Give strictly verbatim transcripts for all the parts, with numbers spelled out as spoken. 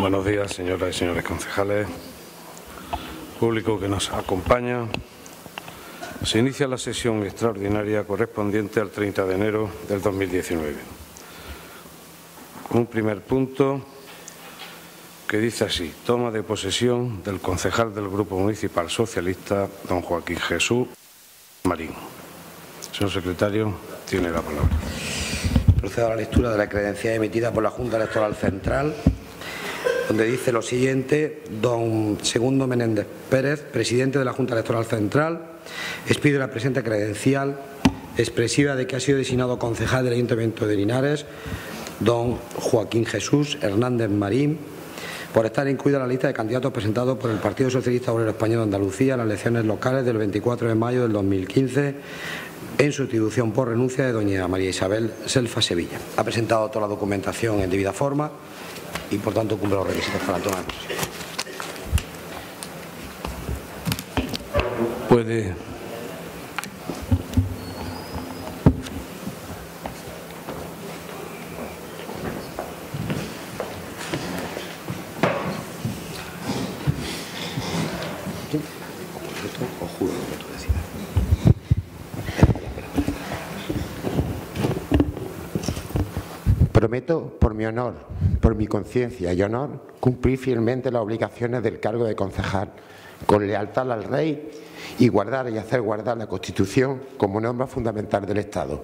Buenos días, señoras y señores concejales, público que nos acompaña. Se inicia la sesión extraordinaria correspondiente al treinta de enero del dos mil diecinueve. Un primer punto que dice así: toma de posesión del concejal del Grupo Municipal Socialista, don Joaquín Jesús Marín. Señor secretario, tiene la palabra. Procedo a la lectura de la credencial emitida por la Junta Electoral Central, donde dice lo siguiente: don Segundo Menéndez Pérez, presidente de la Junta Electoral Central, expido la presente credencial expresiva de que ha sido designado concejal del Ayuntamiento de Linares don Joaquín Jesús Hernández Marín, por estar incluida en la lista de candidatos presentados por el Partido Socialista Obrero Español de Andalucía en las elecciones locales del veinticuatro de mayo del dos mil quince, en sustitución por renuncia de doña María Isabel Selfa Sevilla. Ha presentado toda la documentación en debida forma y, por tanto, cumple los requisitos para la toma de posesión. Puede. Prometo, por mi honor, por mi conciencia y honor, cumplir fielmente las obligaciones del cargo de concejal, con lealtad al Rey y guardar y hacer guardar la Constitución como norma fundamental del Estado.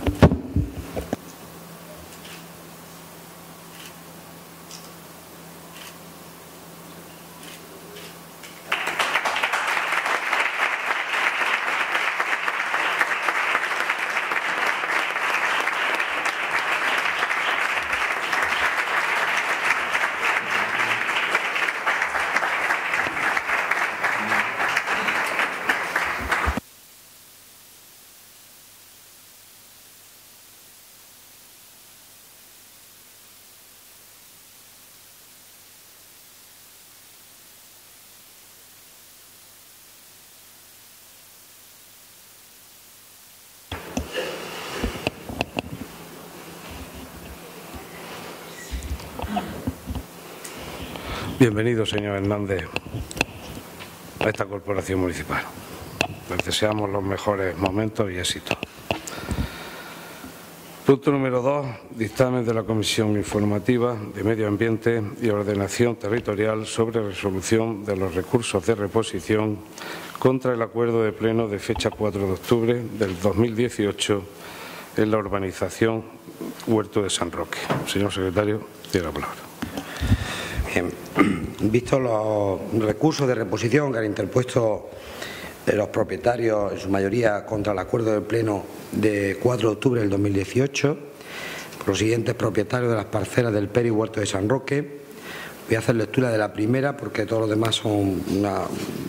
Bienvenido, señor Hernández, a esta corporación municipal. Les deseamos los mejores momentos y éxitos. Punto número dos. Dictamen de la Comisión Informativa de Medio Ambiente y Ordenación Territorial sobre resolución de los recursos de reposición contra el acuerdo de pleno de fecha cuatro de octubre del dos mil dieciocho en la urbanización Huerto de San Roque. Señor secretario, tiene la palabra. Bien, visto los recursos de reposición que han interpuesto los propietarios, en su mayoría contra el acuerdo de pleno de cuatro de octubre del dos mil dieciocho, por los siguientes propietarios de las parcelas del Peri Huerto de San Roque, voy a hacer lectura de la primera porque todos los demás son una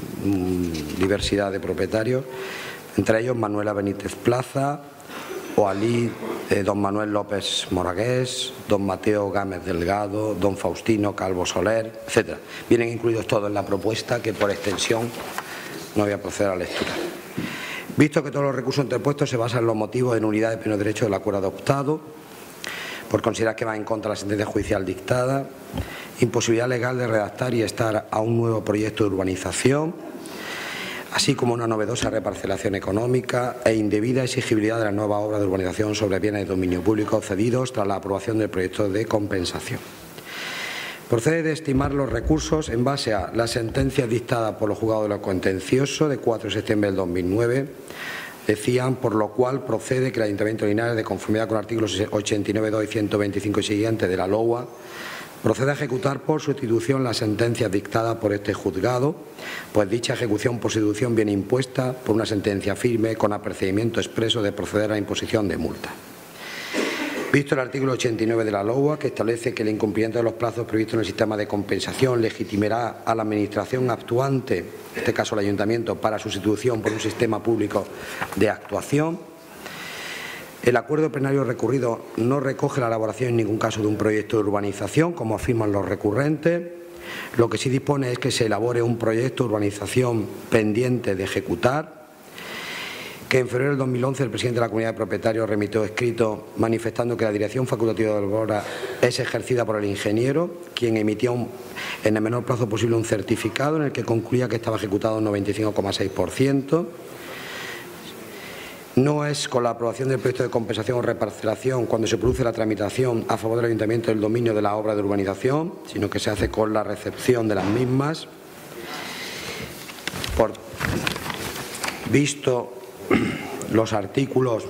mm, diversidad de propietarios, entre ellos Manuela Benítez Plaza, Oalí, eh, don Manuel López Moragués, don Mateo Gámez Delgado, don Faustino Calvo Soler, etcétera. Vienen incluidos todos en la propuesta, que por extensión no voy a proceder a la lectura. Visto que todos los recursos interpuestos se basan en los motivos de nulidad de pleno derecho del acuerdo adoptado, por considerar que va en contra de la sentencia judicial dictada, imposibilidad legal de redactar y estar a un nuevo proyecto de urbanización, así como una novedosa reparcelación económica e indebida exigibilidad de la nueva obra de urbanización sobre bienes de dominio público cedidos tras la aprobación del proyecto de compensación. Procede de estimar los recursos en base a la sentencia dictada por los juzgados de lo contencioso de cuatro de septiembre del dos mil nueve, decían, por lo cual procede que el Ayuntamiento de Linares, de conformidad con artículos ochenta y nueve punto dos y ciento veinticinco y siguientes de la L O A, procede a ejecutar por sustitución las sentencias dictadas por este juzgado, pues dicha ejecución por sustitución viene impuesta por una sentencia firme con apercibimiento expreso de proceder a la imposición de multa. Visto el artículo ochenta y nueve de la L O A, que establece que el incumplimiento de los plazos previstos en el sistema de compensación legitimará a la Administración actuante, en este caso el Ayuntamiento, para sustitución por un sistema público de actuación, el acuerdo plenario recurrido no recoge la elaboración en ningún caso de un proyecto de urbanización, como afirman los recurrentes. Lo que sí dispone es que se elabore un proyecto de urbanización pendiente de ejecutar que en febrero del dos mil once el presidente de la Comunidad de Propietarios remitió escrito manifestando que la dirección facultativa de la obra es ejercida por el ingeniero, quien emitió un, en el menor plazo posible un certificado en el que concluía que estaba ejecutado un noventa y cinco coma seis por ciento. No es con la aprobación del proyecto de compensación o reparcelación cuando se produce la tramitación a favor del Ayuntamiento del dominio de la obra de urbanización, sino que se hace con la recepción de las mismas. Por visto los artículos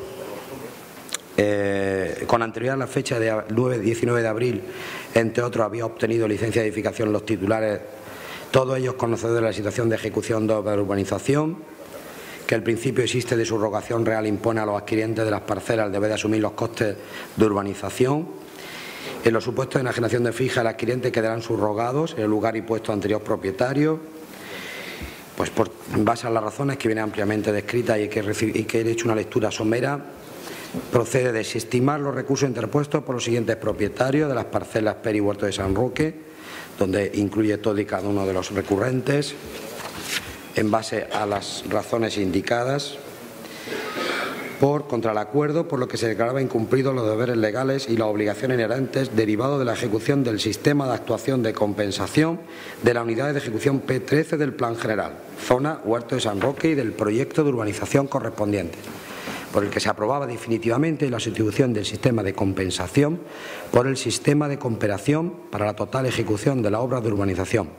eh, con anterioridad a la fecha de nueve diecinueve de abril, entre otros, había obtenido licencia de edificación los titulares, todos ellos conocedores de la situación de ejecución de obra de urbanización, que el principio existe de subrogación real impone a los adquirientes de las parcelas el deber de asumir los costes de urbanización. En los supuestos de enajenación de fija, el adquiriente quedarán subrogados en el lugar y puesto anterior propietario. Pues por, en base a las razones que vienen ampliamente descritas y que, y que he hecho una lectura somera, procede a desestimar los recursos interpuestos por los siguientes propietarios de las parcelas Peri y Huerto de San Roque, donde incluye todo y cada uno de los recurrentes, en base a las razones indicadas, por contra el acuerdo, por lo que se declaraba incumplidos los deberes legales y las obligaciones inherentes derivados de la ejecución del sistema de actuación de compensación de la unidad de ejecución P trece del Plan General, zona Huerto de San Roque y del proyecto de urbanización correspondiente, por el que se aprobaba definitivamente la sustitución del sistema de compensación por el sistema de cooperación para la total ejecución de la obra de urbanización.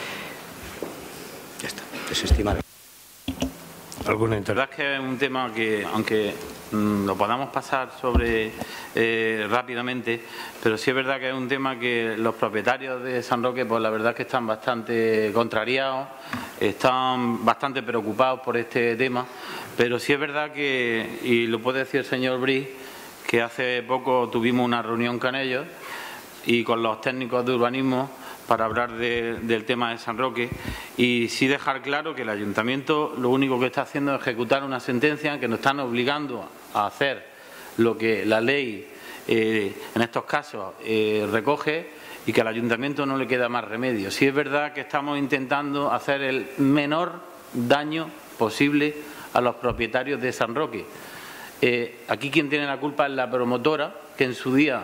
Ya está, desestimar. ¿Alguna La verdad es que es un tema que, aunque mmm, lo podamos pasar sobre eh, rápidamente, pero sí es verdad que es un tema que los propietarios de San Roque, pues la verdad es que están bastante contrariados, están bastante preocupados por este tema, pero sí es verdad que, y lo puede decir el señor Bris, que hace poco tuvimos una reunión con ellos y con los técnicos de urbanismo para hablar de, del tema de San Roque, y sí dejar claro que el Ayuntamiento lo único que está haciendo es ejecutar una sentencia que nos están obligando a hacer lo que la ley eh, en estos casos eh, recoge, y que al Ayuntamiento no le queda más remedio. Sí es verdad que estamos intentando hacer el menor daño posible a los propietarios de San Roque. Eh, aquí quien tiene la culpa es la promotora, que en su día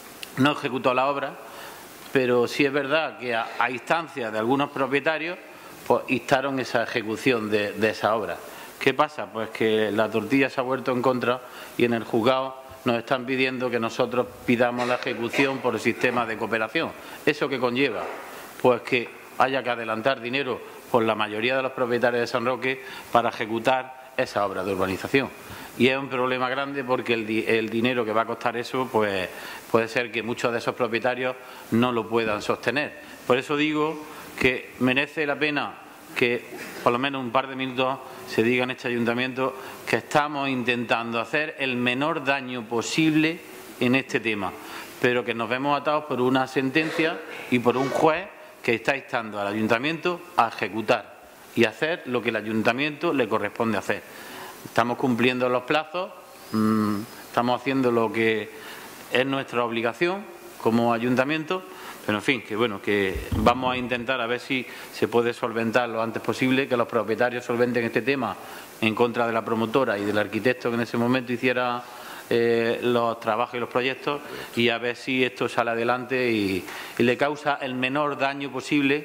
no ejecutó la obra, pero sí es verdad que a, a instancias de algunos propietarios pues instaron esa ejecución de, de esa obra. ¿Qué pasa? Pues que la tortilla se ha vuelto en contra y en el juzgado nos están pidiendo que nosotros pidamos la ejecución por el sistema de cooperación. ¿Eso qué conlleva? Pues que haya que adelantar dinero por la mayoría de los propietarios de San Roque para ejecutar esa obra de urbanización. Y es un problema grande porque el, el dinero que va a costar eso, pues puede ser que muchos de esos propietarios no lo puedan sostener. Por eso digo que merece la pena que por lo menos un par de minutos se diga en este ayuntamiento que estamos intentando hacer el menor daño posible en este tema, pero que nos vemos atados por una sentencia y por un juez que está instando al ayuntamiento a ejecutar y hacer lo que el ayuntamiento le corresponde hacer. Estamos cumpliendo los plazos, mmm, estamos haciendo lo que es nuestra obligación como ayuntamiento, pero en fin, que bueno, que vamos a intentar a ver si se puede solventar lo antes posible, que los propietarios solventen este tema en contra de la promotora y del arquitecto que en ese momento hiciera eh, los trabajos y los proyectos, y a ver si esto sale adelante y, y le causa el menor daño posible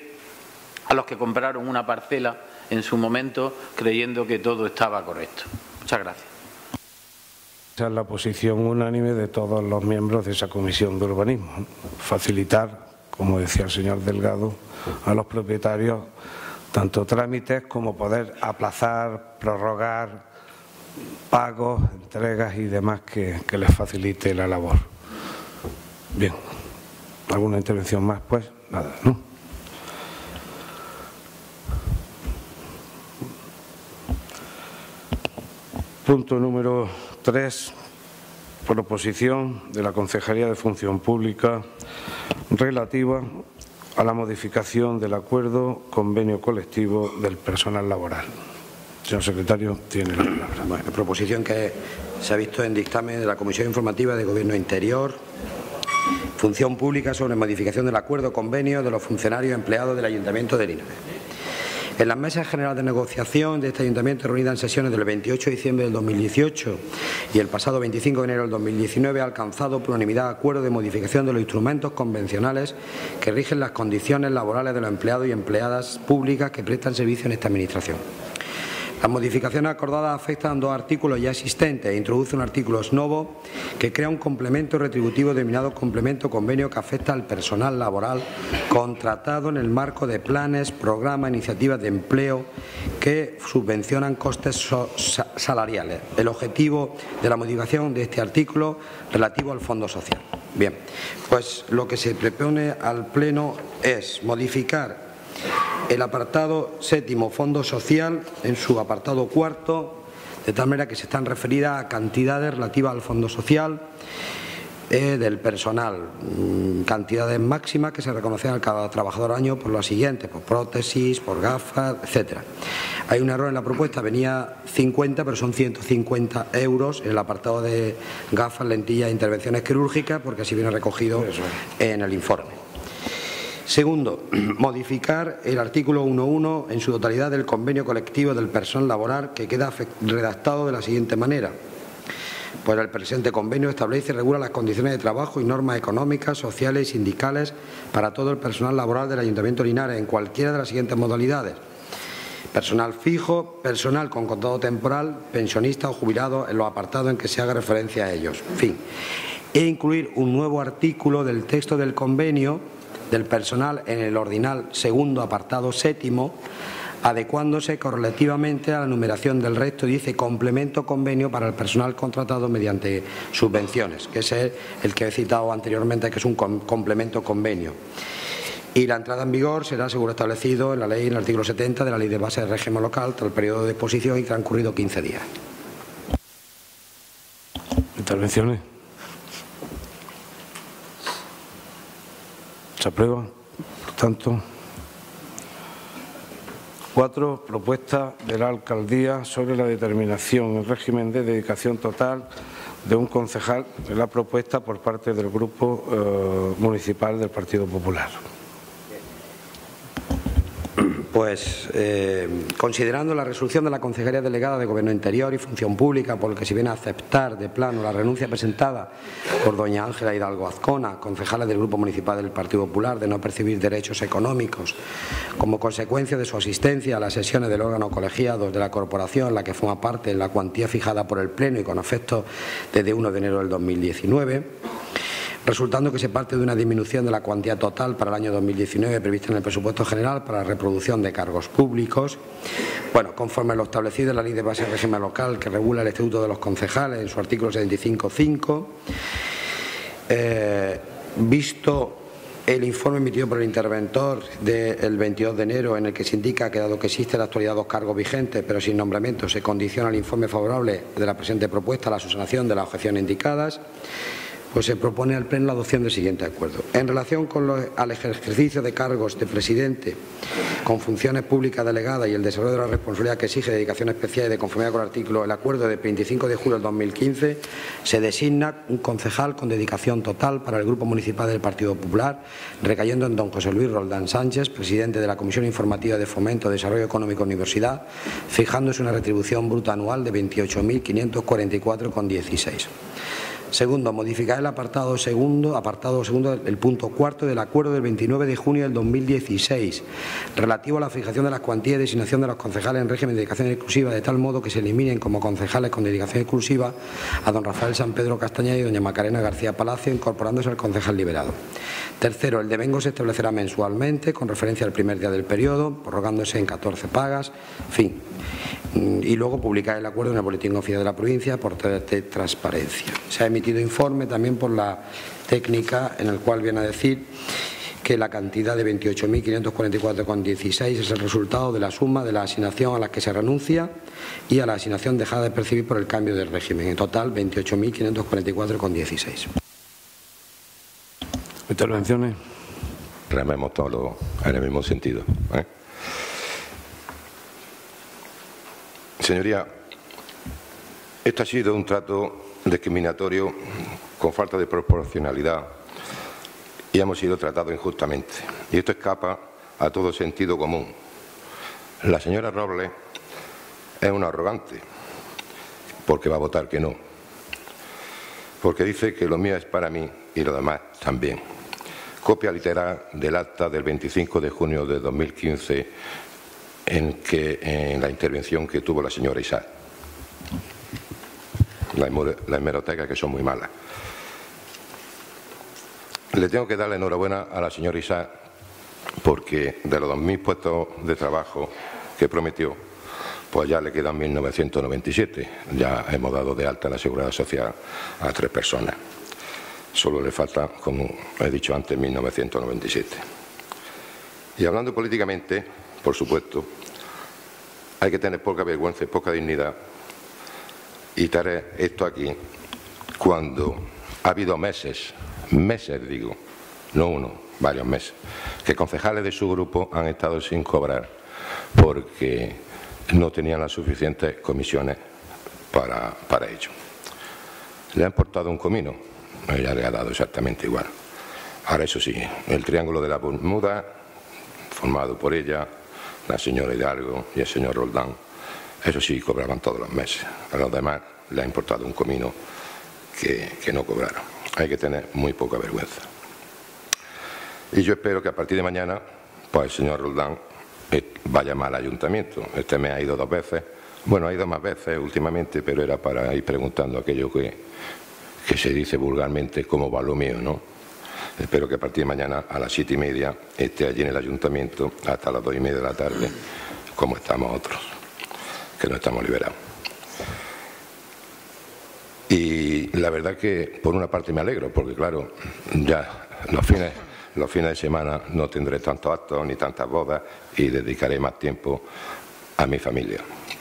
a los que compraron una parcela en su momento creyendo que todo estaba correcto. Muchas gracias. Esa es la posición unánime de todos los miembros de esa comisión de urbanismo. Facilitar, como decía el señor Delgado, a los propietarios tanto trámites como poder aplazar, prorrogar pagos, entregas y demás que, que les facilite la labor. Bien. ¿Alguna intervención más? Pues nada, ¿no? Punto número tres. Proposición de la Concejalía de Función Pública relativa a la modificación del acuerdo convenio colectivo del personal laboral. Señor secretario, tiene la palabra. Bueno, proposición que se ha visto en dictamen de la Comisión Informativa de Gobierno Interior, Función Pública, sobre modificación del acuerdo convenio de los funcionarios empleados del Ayuntamiento de Linares. En la Mesa General de Negociación de este Ayuntamiento, reunida en sesiones del veintiocho de diciembre del dos mil dieciocho y el pasado veinticinco de enero del dos mil diecinueve, ha alcanzado por unanimidad acuerdo de modificación de los instrumentos convencionales que rigen las condiciones laborales de los empleados y empleadas públicas que prestan servicio en esta Administración. Las modificaciones acordadas afectan dos artículos ya existentes e introduce un artículo nuevo que crea un complemento retributivo denominado complemento convenio que afecta al personal laboral contratado en el marco de planes, programas, iniciativas de empleo que subvencionan costes so salariales. El objetivo de la modificación de este artículo relativo al Fondo Social. Bien, pues lo que se propone al Pleno es modificar el apartado séptimo, Fondo Social, en su apartado cuarto, de tal manera que se están referidas a cantidades relativas al Fondo Social eh, del personal, mm, cantidades máximas que se reconocen a cada trabajador año por lo siguiente, por prótesis, por gafas, etcétera. Hay un error en la propuesta, venía cincuenta, pero son ciento cincuenta euros en el apartado de gafas, lentillas e intervenciones quirúrgicas, porque así viene recogido en el informe. Segundo, modificar el artículo uno punto uno en su totalidad del convenio colectivo del personal laboral, que queda redactado de la siguiente manera. Pues el presente convenio establece y regula las condiciones de trabajo y normas económicas, sociales y sindicales para todo el personal laboral del Ayuntamiento de Linares en cualquiera de las siguientes modalidades: personal fijo, personal con contrato temporal, pensionista o jubilado en los apartados en que se haga referencia a ellos. En fin, e incluir un nuevo artículo del texto del convenio del personal en el ordinal segundo apartado séptimo, adecuándose correlativamente a la numeración del resto. Dice complemento convenio para el personal contratado mediante subvenciones, que es el que he citado anteriormente, que es un complemento convenio. Y la entrada en vigor será, según establecido en la ley, en el artículo setenta de la Ley de Base del Régimen Local, tras el periodo de exposición y transcurrido quince días. Intervenciones. Se aprueba. Por tanto, cuatro, propuesta de la Alcaldía sobre la determinación en régimen de dedicación total de un concejal, de la propuesta por parte del Grupo eh, Municipal del Partido Popular. Pues, eh, considerando la resolución de la Consejería Delegada de Gobierno Interior y Función Pública, por el que se viene a aceptar de plano la renuncia presentada por doña Ángela Hidalgo Azcona, concejala del Grupo Municipal del Partido Popular, de no percibir derechos económicos como consecuencia de su asistencia a las sesiones del órgano colegiado de la corporación, la que forma parte en la cuantía fijada por el Pleno y con efecto desde el primero de enero del dos mil diecinueve, resultando que se parte de una disminución de la cuantía total para el año dos mil diecinueve prevista en el presupuesto general para la reproducción de cargos públicos. Bueno, conforme a lo establecido en la Ley de Base del Régimen Local, que regula el Estatuto de los Concejales en su artículo setenta y cinco punto cinco, eh, visto el informe emitido por el interventor del veintidós de enero, en el que se indica que, dado que existen en la actualidad dos cargos vigentes pero sin nombramiento, se condiciona el informe favorable de la presente propuesta a la subsanación de las objeciones indicadas, pues se propone al Pleno la adopción del siguiente acuerdo. En relación con los, al ejercicio de cargos de presidente con funciones públicas delegadas y el desarrollo de la responsabilidad que exige dedicación especial y de conformidad con el artículo, el acuerdo de veinticinco de julio del dos mil quince, se designa un concejal con dedicación total para el Grupo Municipal del Partido Popular, recayendo en don José Luis Roldán Sánchez, presidente de la Comisión Informativa de Fomento, Desarrollo Económico y Universidad, fijándose una retribución bruta anual de veintiocho mil quinientos cuarenta y cuatro coma dieciséis. Segundo, modificar el apartado segundo, apartado segundo, el punto cuarto del acuerdo del veintinueve de junio del dos mil dieciséis, relativo a la fijación de las cuantías y designación de los concejales en régimen de dedicación exclusiva, de tal modo que se eliminen como concejales con dedicación exclusiva a don Rafael San Pedro Castañeda y doña Macarena García Palacio, incorporándose al concejal liberado. Tercero, el devengo se establecerá mensualmente con referencia al primer día del periodo, prorrogándose en catorce pagas, en fin. Y luego publicar el acuerdo en el Boletín Oficial de la provincia por de transparencia. Se ha emitido informe también por la técnica, en el cual viene a decir que la cantidad de veintiocho mil quinientos cuarenta y cuatro coma dieciséis es el resultado de la suma de la asignación a la que se renuncia y a la asignación dejada de percibir por el cambio de régimen. En total, veintiocho mil quinientos cuarenta y cuatro coma dieciséis. Intervenciones. Rememos todos en el mismo sentido, ¿eh? Señoría, este ha sido un trato discriminatorio con falta de proporcionalidad y hemos sido tratados injustamente. Y esto escapa a todo sentido común. La señora Robles es una arrogante, porque va a votar que no. Porque dice que lo mío es para mí y lo demás también. Copia literal del acta del veinticinco de junio de dos mil quince en, que, en la intervención que tuvo la señora Isaac. Las la hemerotecas que son muy malas. Le tengo que dar la enhorabuena a la señora Isaac porque de los dos mil puestos de trabajo que prometió, pues ya le quedan mil novecientos noventa y siete. Ya hemos dado de alta en la Seguridad Social a tres personas. Solo le falta, como he dicho antes, mil novecientos noventa y siete. Y hablando políticamente, por supuesto, hay que tener poca vergüenza y poca dignidad y traer esto aquí cuando ha habido meses, meses digo, no uno, varios meses, que concejales de su grupo han estado sin cobrar porque no tenían las suficientes comisiones para, para ello. Le ha importado un comino, ella le ha dado exactamente igual. Ahora, eso sí, el Triángulo de la Bermuda, formado por ella, la señora Hidalgo y el señor Roldán, eso sí cobraban todos los meses. A los demás le ha importado un comino que, que no cobraron. Hay que tener muy poca vergüenza. Y yo espero que a partir de mañana, pues el señor Roldán vaya más al ayuntamiento. Este me ha ido dos veces, bueno, ha ido más veces últimamente, pero era para ir preguntando aquello que, que se dice vulgarmente como va lo mío, ¿no? Espero que a partir de mañana a las siete y media esté allí en el ayuntamiento hasta las dos y media de la tarde, como estamos otros, que no estamos liberados. Y la verdad que por una parte me alegro, porque claro, ya los fines, los fines de semana no tendré tantos actos ni tantas bodas y dedicaré más tiempo a mi familia.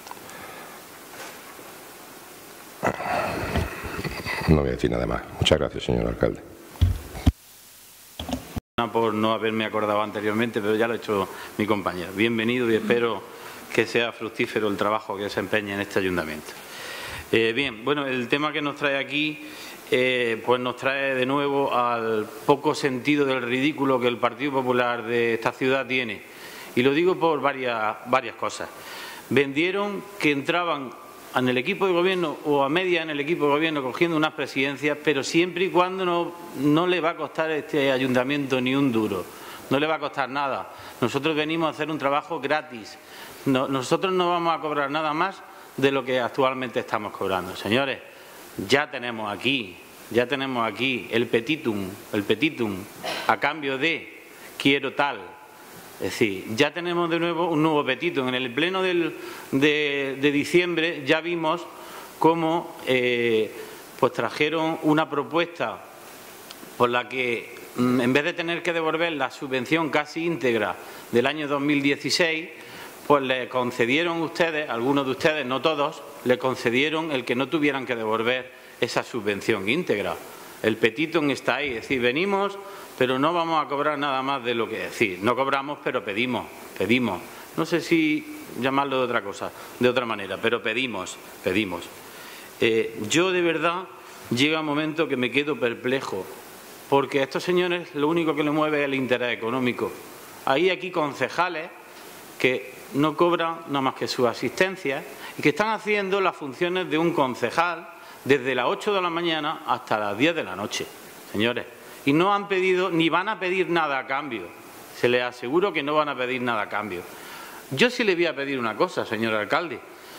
No voy a decir nada más. Muchas gracias, señor alcalde. Por no haberme acordado anteriormente, pero ya lo ha hecho mi compañero. Bienvenido y espero que sea fructífero el trabajo que se empeñe en este ayuntamiento. Eh, bien, bueno, el tema que nos trae aquí, eh, pues nos trae de nuevo al poco sentido del ridículo que el Partido Popular de esta ciudad tiene. Y lo digo por varias, varias cosas. Vendieron que entraban en el equipo de gobierno o a media en el equipo de gobierno cogiendo unas presidencias, pero siempre y cuando no, no le va a costar a este ayuntamiento ni un duro, no le va a costar nada. Nosotros venimos a hacer un trabajo gratis, no, nosotros no vamos a cobrar nada más de lo que actualmente estamos cobrando. Señores, ya tenemos aquí, ya tenemos aquí el petitum, el petitum a cambio de quiero tal. Es decir, ya tenemos de nuevo un nuevo petitum. En el pleno del, de, de diciembre ya vimos cómo eh, pues trajeron una propuesta por la que en vez de tener que devolver la subvención casi íntegra del año dos mil dieciséis, pues le concedieron ustedes, algunos de ustedes, no todos, le concedieron el que no tuvieran que devolver esa subvención íntegra. El petitum está ahí, es decir, venimos, pero no vamos a cobrar nada más de lo que decir. No cobramos, pero pedimos, pedimos. No sé si llamarlo de otra cosa, de otra manera, pero pedimos, pedimos. Eh, yo de verdad llega un momento que me quedo perplejo, porque a estos señores lo único que les mueve es el interés económico. Hay aquí concejales que no cobran nada más que su asistencia y que están haciendo las funciones de un concejal desde las ocho de la mañana hasta las diez de la noche, señores. Y no han pedido, ni van a pedir nada a cambio. Se les aseguro que no van a pedir nada a cambio. Yo sí le voy a pedir una cosa, señor alcalde,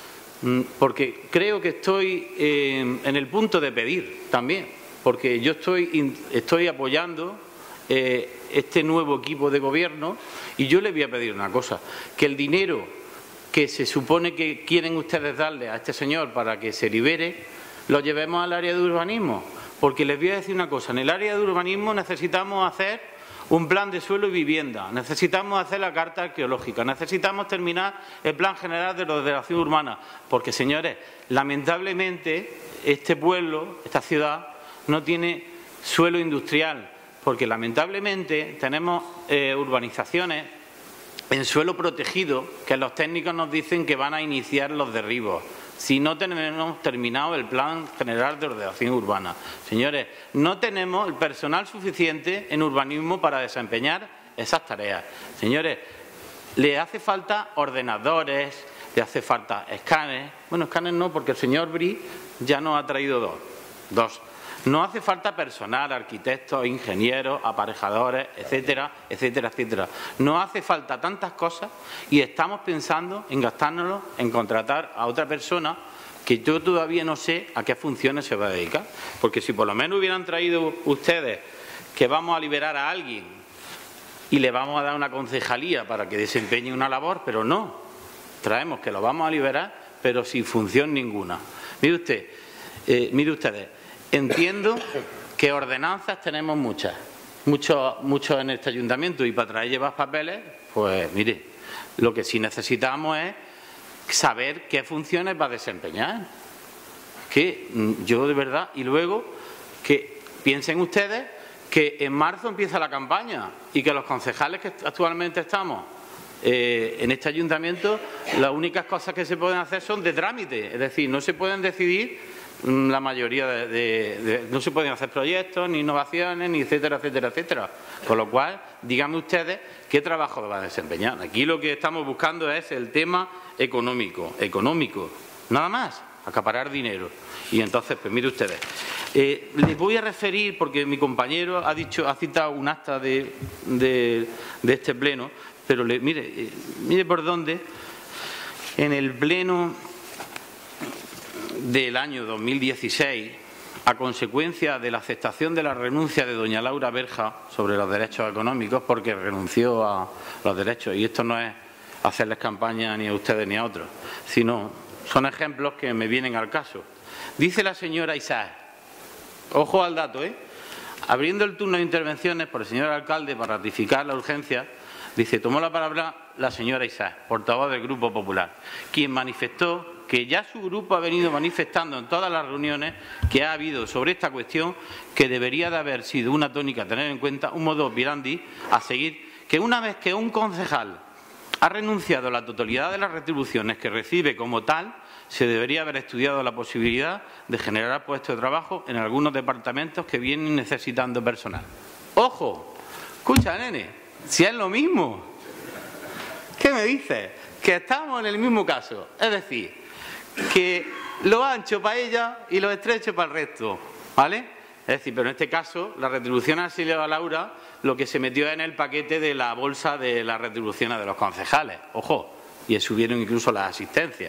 porque creo que estoy eh, en el punto de pedir también, porque yo estoy, estoy apoyando eh, este nuevo equipo de gobierno y yo le voy a pedir una cosa, que el dinero que se supone que quieren ustedes darle a este señor para que se libere, lo llevemos al área de urbanismo. Porque les voy a decir una cosa, en el área de urbanismo necesitamos hacer un plan de suelo y vivienda, necesitamos hacer la carta arqueológica, necesitamos terminar el plan general de ordenación urbana, porque, señores, lamentablemente este pueblo, esta ciudad, no tiene suelo industrial, porque lamentablemente tenemos eh, urbanizaciones en suelo protegido que los técnicos nos dicen que van a iniciar los derribos si no tenemos terminado el plan general de ordenación urbana. Señores, no tenemos el personal suficiente en urbanismo para desempeñar esas tareas. Señores, le hace falta ordenadores, le hace falta escáneres. Bueno, escáneres no, porque el señor Bri ya nos ha traído dos. Dos. No hace falta personal, arquitectos, ingenieros, aparejadores, etcétera, etcétera, etcétera. No hace falta tantas cosas y estamos pensando en gastárnoslo, en contratar a otra persona que yo todavía no sé a qué funciones se va a dedicar. Porque si por lo menos hubieran traído ustedes que vamos a liberar a alguien y le vamos a dar una concejalía para que desempeñe una labor, pero no. Traemos que lo vamos a liberar, pero sin función ninguna. Mire usted, eh, mire ustedes, entiendo que ordenanzas tenemos muchas, muchos, muchos en este ayuntamiento, y para traer llevar papeles, pues mire, lo que sí necesitamos es saber qué funciones va a desempeñar. Que yo de verdad, y luego que piensen ustedes que en marzo empieza la campaña y que los concejales que actualmente estamos eh, en este ayuntamiento, las únicas cosas que se pueden hacer son de trámite, es decir, no se pueden decidir la mayoría de, de, de no se pueden hacer proyectos, ni innovaciones, ni etcétera, etcétera, etcétera. Con lo cual, díganme ustedes qué trabajo va a desempeñar. Aquí lo que estamos buscando es el tema económico, económico, nada más, acaparar dinero. Y entonces, pues mire ustedes, eh, les voy a referir, porque mi compañero ha dicho, ha citado un acta de, de, de este pleno, pero le, mire, eh, mire por dónde, en el pleno del año dos mil dieciséis, a consecuencia de la aceptación de la renuncia de doña Laura Berja sobre los derechos económicos, porque renunció a los derechos, y esto no es hacerles campaña ni a ustedes ni a otros, sino son ejemplos que me vienen al caso. Dice la señora Isaac, ojo al dato, ¿eh? Abriendo el turno de intervenciones por el señor alcalde para ratificar la urgencia, dice, tomó la palabra la señora Isaac, portavoz del Grupo Popular, quien manifestó que ya su grupo ha venido manifestando en todas las reuniones que ha habido sobre esta cuestión, que debería de haber sido una tónica a tener en cuenta, un modus operandi a seguir, que una vez que un concejal ha renunciado a la totalidad de las retribuciones que recibe como tal, se debería haber estudiado la posibilidad de generar puestos de trabajo en algunos departamentos que vienen necesitando personal. ¡Ojo! Escucha, nene, si es lo mismo. ¿Qué me dices? Que estamos en el mismo caso. Es decir, que lo ancho para ella y lo estrecho para el resto, ¿vale? Es decir, pero en este caso, la retribución a Silvia Laura, lo que se metió en el paquete de la bolsa de las retribuciones de los concejales. Ojo, y subieron incluso las asistencias.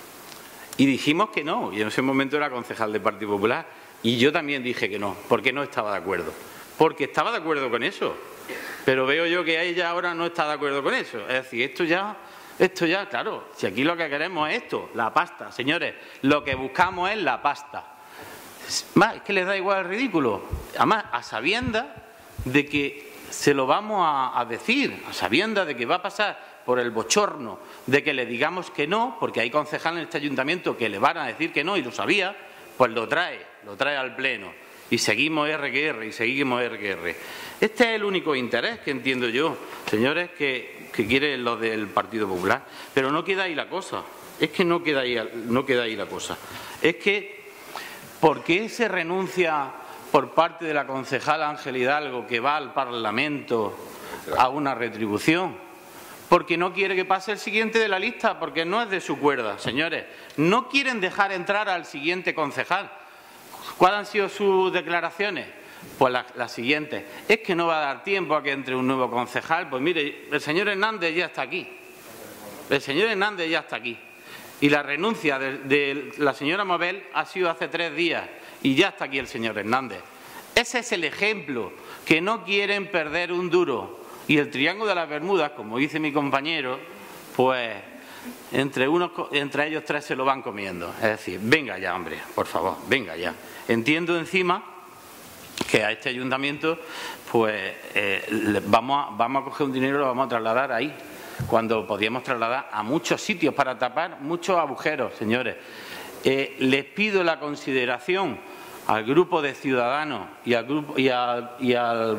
Y dijimos que no, y en ese momento era concejal del Partido Popular, y yo también dije que no, porque no estaba de acuerdo. Porque estaba de acuerdo con eso, pero veo yo que ella ahora no está de acuerdo con eso. Es decir, esto ya, esto ya, claro, si aquí lo que queremos es esto, la pasta, señores, lo que buscamos es la pasta. Más, es que les da igual el ridículo. Además, a sabiendas de que se lo vamos a, a decir, a sabiendas de que va a pasar por el bochorno de que le digamos que no, porque hay concejales en este ayuntamiento que le van a decir que no, y lo sabía, pues lo trae, lo trae al pleno. Y seguimos erre que erre, y seguimos erre que erre. Este es el único interés que entiendo yo, señores, que, que quiere lo del Partido Popular. Pero no queda ahí la cosa, es que no queda ahí, no queda ahí la cosa. Es que, ¿por qué se renuncia por parte de la concejala Ángel Hidalgo, que va al Parlamento, a una retribución? Porque no quiere que pase el siguiente de la lista, porque no es de su cuerda, señores. No quieren dejar entrar al siguiente concejal. ¿Cuáles han sido sus declaraciones? Pues las la siguientes. Es que no va a dar tiempo a que entre un nuevo concejal. Pues mire, el señor Hernández ya está aquí. El señor Hernández ya está aquí. Y la renuncia de, de la señora Mabel ha sido hace tres días. Y ya está aquí el señor Hernández. Ese es el ejemplo, que no quieren perder un duro. Y el Triángulo de las Bermudas, como dice mi compañero, pues entre, unos, entre ellos tres se lo van comiendo. Es decir, venga ya, hombre, por favor, venga ya. Entiendo encima que a este ayuntamiento pues eh, vamos, a, vamos a coger un dinero y lo vamos a trasladar ahí, cuando podíamos trasladar a muchos sitios para tapar muchos agujeros, señores. Eh, les pido la consideración al grupo de Ciudadanos y al grupo y, a, y al,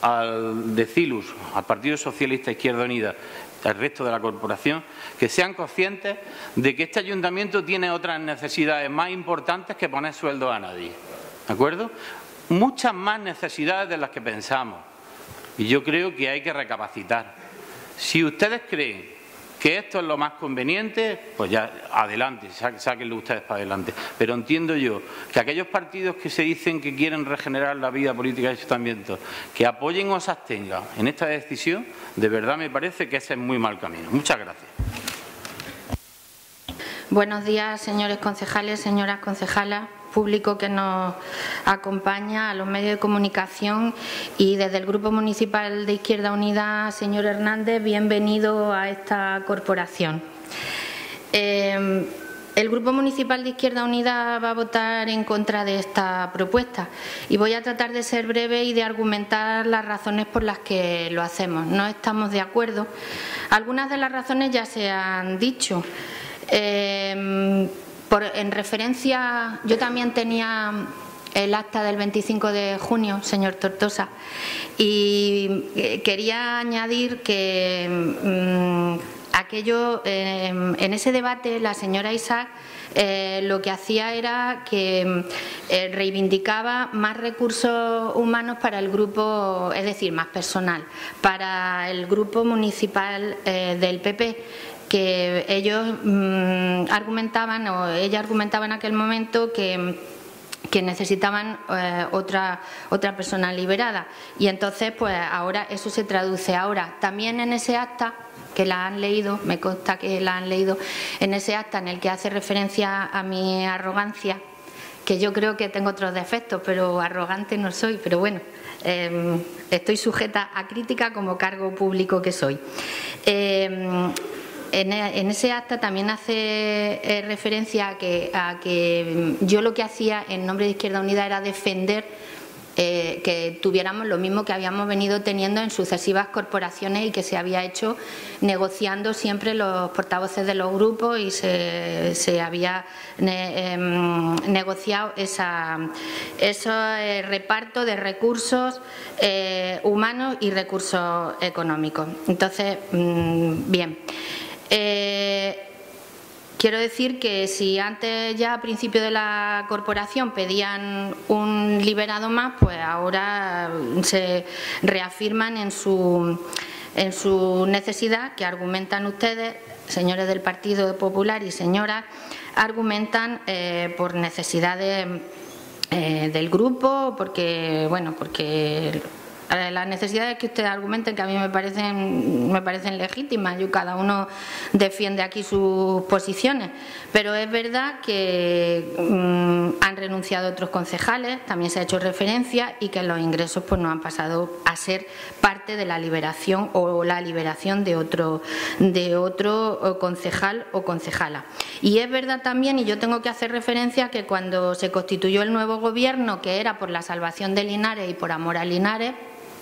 al de Cilus, al Partido Socialista Izquierda Unida, al resto de la corporación, que sean conscientes de que este ayuntamiento tiene otras necesidades más importantes que poner sueldo a nadie. ¿De acuerdo? Muchas más necesidades de las que pensamos. Y yo creo que hay que recapacitar. Si ustedes creen que esto es lo más conveniente, pues ya adelante, sáquenlo ustedes para adelante. Pero entiendo yo que aquellos partidos que se dicen que quieren regenerar la vida política de ayuntamientos, que apoyen o se abstengan en esta decisión, de verdad me parece que ese es muy mal camino. Muchas gracias. Buenos días, señores concejales, señoras concejalas, público que nos acompaña, a los medios de comunicación y desde el Grupo Municipal de Izquierda Unida, señor Hernández, bienvenido a esta corporación. Eh, el Grupo Municipal de Izquierda Unida va a votar en contra de esta propuesta y voy a tratar de ser breve y de argumentar las razones por las que lo hacemos. No estamos de acuerdo. Algunas de las razones ya se han dicho. Eh, Por, en referencia, yo también tenía el acta del veinticinco de junio, señor Tortosa, y quería añadir que mmm, aquello, eh, en ese debate, la señora Isaac eh, lo que hacía era que eh, reivindicaba más recursos humanos para el grupo, es decir, más personal, para el grupo municipal eh, del P P, que ellos mmm, argumentaban, o ella argumentaba en aquel momento que, que necesitaban eh, otra, otra persona liberada. Y entonces, pues ahora eso se traduce. Ahora, también en ese acta, que la han leído, me consta que la han leído, en ese acta en el que hace referencia a mi arrogancia, que yo creo que tengo otros defectos, pero arrogante no soy, pero bueno, eh, estoy sujeta a crítica como cargo público que soy. Eh, En, en ese acta también hace eh, referencia a que, a que yo lo que hacía en nombre de Izquierda Unida era defender eh, que tuviéramos lo mismo que habíamos venido teniendo en sucesivas corporaciones y que se había hecho negociando siempre los portavoces de los grupos y se, se había ne, eh, negociado esa, ese eh, reparto de recursos eh, humanos y recursos económicos. Entonces, mmm, bien. Eh, quiero decir que si antes ya a principio de la corporación pedían un liberado más, pues ahora se reafirman en su, en su necesidad, que argumentan ustedes, señores del Partido Popular y señoras, argumentan eh, por necesidades eh, del grupo, porque, bueno, porque las necesidades que ustedes argumenten, que a mí me parecen, me parecen legítimas, yo, cada uno defiende aquí sus posiciones, pero es verdad que mmm, han renunciado otros concejales, también se ha hecho referencia, y que los ingresos pues no han pasado a ser parte de la liberación o la liberación de otro, de otro concejal o concejala. Y es verdad también, y yo tengo que hacer referencia, que cuando se constituyó el nuevo gobierno, que era por la salvación de Linares y por amor a Linares,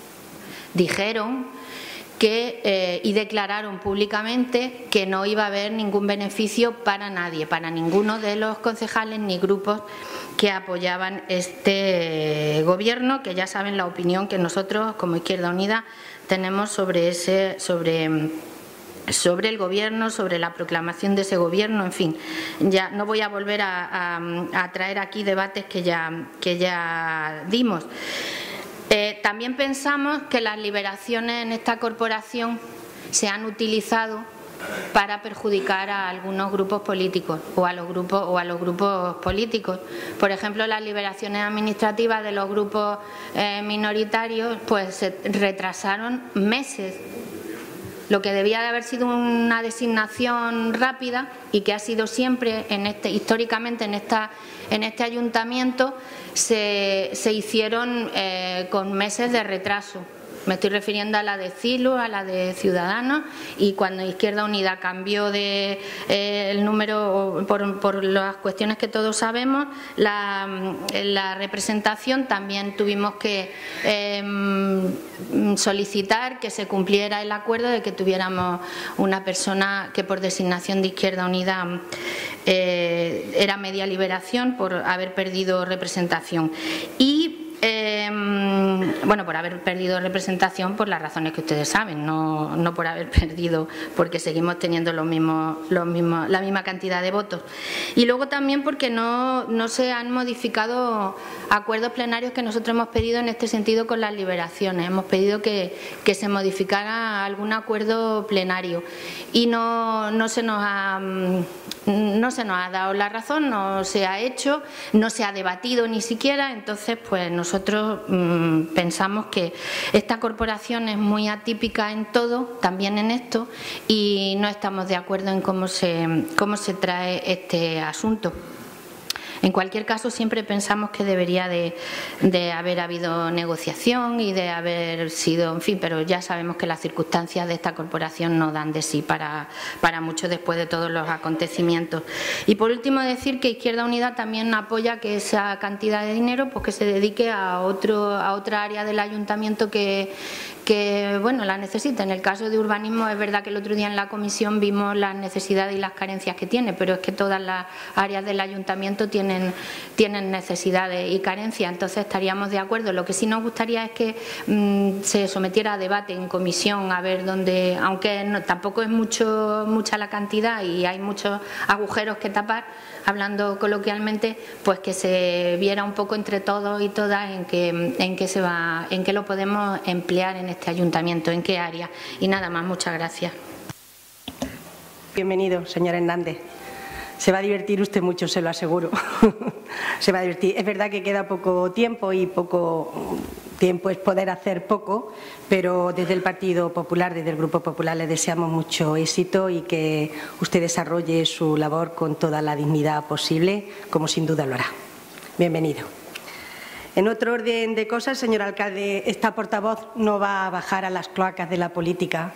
dijeron que, eh, y declararon públicamente que no iba a haber ningún beneficio para nadie, para ninguno de los concejales ni grupos que apoyaban este gobierno, que ya saben la opinión que nosotros como Izquierda Unida tenemos sobre ese, sobre, sobre el gobierno, sobre la proclamación de ese gobierno, en fin. Ya no voy a volver a, a, a traer aquí debates que ya, que ya dimos. Eh, también pensamos que las liberaciones en esta corporación se han utilizado para perjudicar a algunos grupos políticos o a los grupos o a los grupos políticos. Por ejemplo, las liberaciones administrativas de los grupos eh, minoritarios pues se retrasaron meses. Lo que debía de haber sido una designación rápida y que ha sido siempre en este, históricamente en esta en este ayuntamiento, se, se hicieron eh, con meses de retraso. Me estoy refiriendo a la de CILU, a la de Ciudadanos, y cuando Izquierda Unida cambió de eh, el número por, por las cuestiones que todos sabemos, la, la representación también tuvimos que eh, solicitar que se cumpliera el acuerdo de que tuviéramos una persona que por designación de Izquierda Unida eh, era media liberación por haber perdido representación. Y Eh, bueno, por haber perdido representación por las razones que ustedes saben, no, no por haber perdido porque seguimos teniendo los mismos, los mismos, la misma cantidad de votos. Y luego también porque no, no se han modificado acuerdos plenarios que nosotros hemos pedido en este sentido con las liberaciones. Hemos pedido que, que se modificara algún acuerdo plenario y no, no se nos ha... no se nos ha dado la razón, no se ha hecho, no se ha debatido ni siquiera. Entonces, pues nosotros mmm, pensamos que esta corporación es muy atípica en todo, también en esto, y no estamos de acuerdo en cómo se, cómo se trae este asunto. En cualquier caso, siempre pensamos que debería de, de haber habido negociación y de haber sido, en fin, pero ya sabemos que las circunstancias de esta corporación no dan de sí para, para mucho después de todos los acontecimientos. Y por último, decir que Izquierda Unida también apoya que esa cantidad de dinero pues que se dedique a, otro, a otra área del ayuntamiento que, que bueno, la necesita. En el caso de urbanismo es verdad que el otro día en la comisión vimos las necesidades y las carencias que tiene, pero es que todas las áreas del ayuntamiento tienen Tienen, tienen necesidades y carencias, entonces estaríamos de acuerdo. Lo que sí nos gustaría es que mmm, se sometiera a debate en comisión, a ver dónde, aunque no, tampoco es mucho mucha la cantidad y hay muchos agujeros que tapar, hablando coloquialmente, pues que se viera un poco entre todos y todas en qué, en qué se va, en qué lo podemos emplear en este ayuntamiento, en qué área. Y nada más, muchas gracias. Bienvenido, señor Hernández. Se va a divertir usted mucho, se lo aseguro. Se va a divertir. Es verdad que queda poco tiempo y poco tiempo es poder hacer poco, pero desde el Partido Popular, desde el Grupo Popular, le deseamos mucho éxito y que usted desarrolle su labor con toda la dignidad posible, como sin duda lo hará. Bienvenido. En otro orden de cosas, señor alcalde, esta portavoz no va a bajar a las cloacas de la política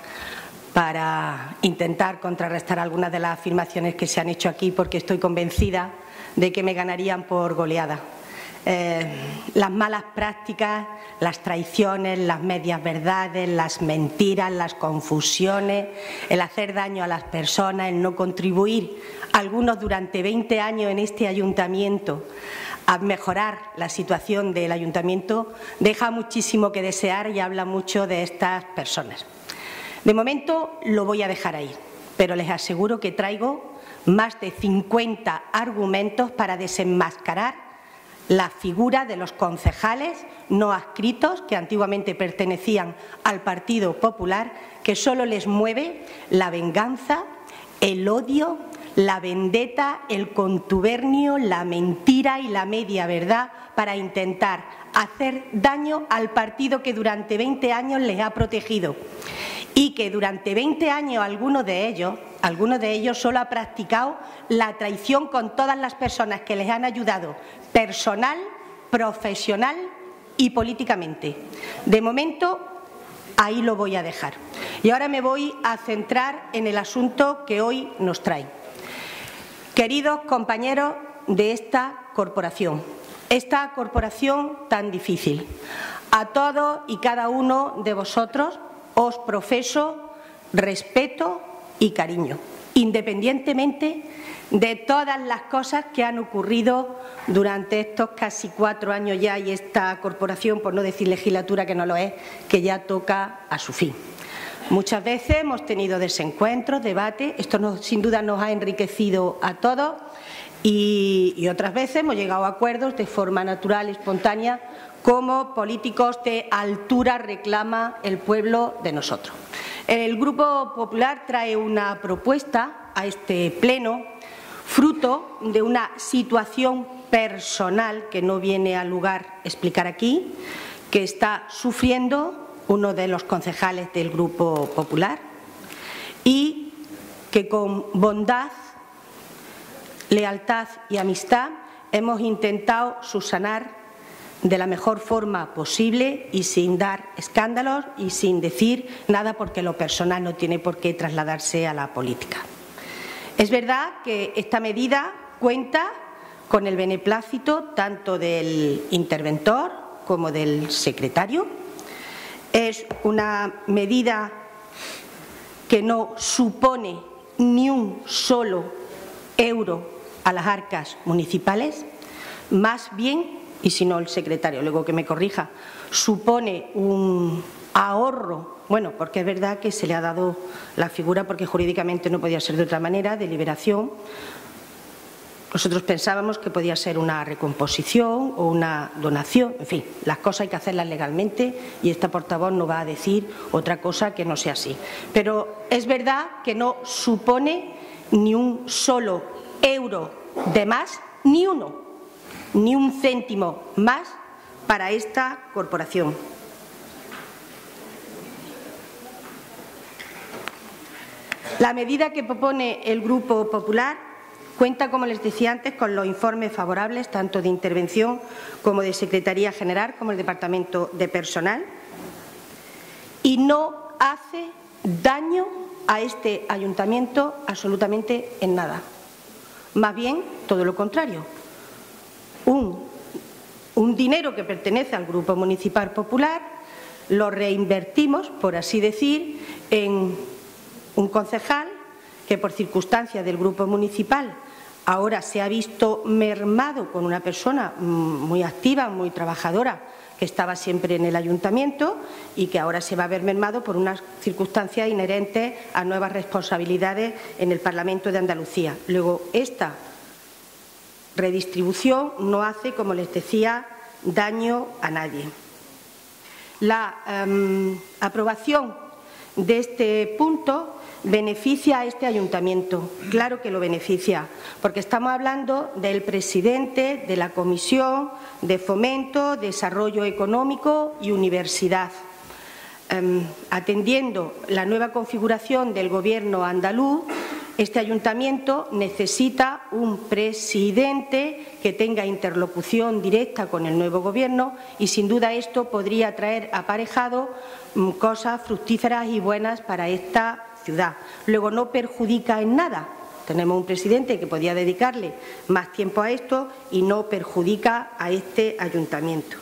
para intentar contrarrestar algunas de las afirmaciones que se han hecho aquí, porque estoy convencida de que me ganarían por goleada. Eh, las malas prácticas, las traiciones, las medias verdades, las mentiras, las confusiones, el hacer daño a las personas, el no contribuir, algunos durante veinte años en este ayuntamiento, a mejorar la situación del ayuntamiento, deja muchísimo que desear y habla mucho de estas personas. De momento lo voy a dejar ahí, pero les aseguro que traigo más de cincuenta argumentos para desenmascarar la figura de los concejales no adscritos que antiguamente pertenecían al Partido Popular, que solo les mueve la venganza, el odio, la vendetta, el contubernio, la mentira y la media verdad para intentar hacer daño al partido que durante veinte años les ha protegido. Y que durante veinte años algunos de ellos, algunos de ellos solo ha practicado la traición con todas las personas que les han ayudado personal, profesional y políticamente. De momento, ahí lo voy a dejar. Y ahora me voy a centrar en el asunto que hoy nos trae. Queridos compañeros de esta corporación, esta corporación tan difícil, a todos y cada uno de vosotros os profeso respeto y cariño, independientemente de todas las cosas que han ocurrido durante estos casi cuatro años ya y esta corporación, por no decir legislatura que no lo es, que ya toca a su fin. Muchas veces hemos tenido desencuentros, debates, esto nos, sin duda nos ha enriquecido a todos y, y otras veces hemos llegado a acuerdos de forma natural y espontánea, como políticos de altura reclama el pueblo de nosotros. El Grupo Popular trae una propuesta a este pleno fruto de una situación personal que no viene al lugar explicar aquí, que está sufriendo uno de los concejales del Grupo Popular y que con bondad, lealtad y amistad hemos intentado subsanar de la mejor forma posible y sin dar escándalos y sin decir nada, porque lo personal no tiene por qué trasladarse a la política. Es verdad que esta medida cuenta con el beneplácito tanto del interventor como del secretario. Es una medida que no supone ni un solo euro a las arcas municipales, más bien y si no el secretario, luego que me corrija, supone un ahorro, bueno, porque es verdad que se le ha dado la figura, porque jurídicamente no podía ser de otra manera, de liberación. Nosotros pensábamos que podía ser una recomposición o una donación, en fin, las cosas hay que hacerlas legalmente y esta portavoz no va a decir otra cosa que no sea así. Pero es verdad que no supone ni un solo euro de más, ni uno, ni un céntimo más para esta corporación. La medida que propone el Grupo Popular cuenta, como les decía antes, con los informes favorables tanto de intervención como de Secretaría General, como el Departamento de Personal, y no hace daño a este ayuntamiento absolutamente en nada. Más bien, todo lo contrario. Un, un dinero que pertenece al Grupo Municipal Popular lo reinvertimos, por así decir, en un concejal que por circunstancias del Grupo Municipal ahora se ha visto mermado con una persona muy activa, muy trabajadora, que estaba siempre en el ayuntamiento y que ahora se va a ver mermado por unas circunstancias inherentes a nuevas responsabilidades en el Parlamento de Andalucía. Luego, esta redistribución no hace, como les decía, daño a nadie. La um, aprobación de este punto beneficia a este ayuntamiento, claro que lo beneficia, porque estamos hablando del presidente de la Comisión de Fomento, Desarrollo Económico y Universidad. Um, atendiendo la nueva configuración del Gobierno andaluz, este ayuntamiento necesita un presidente que tenga interlocución directa con el nuevo Gobierno y, sin duda, esto podría traer aparejado um, cosas fructíferas y buenas para esta ciudad. Luego, no perjudica en nada. Tenemos un presidente que podía dedicarle más tiempo a esto y no perjudica a este ayuntamiento.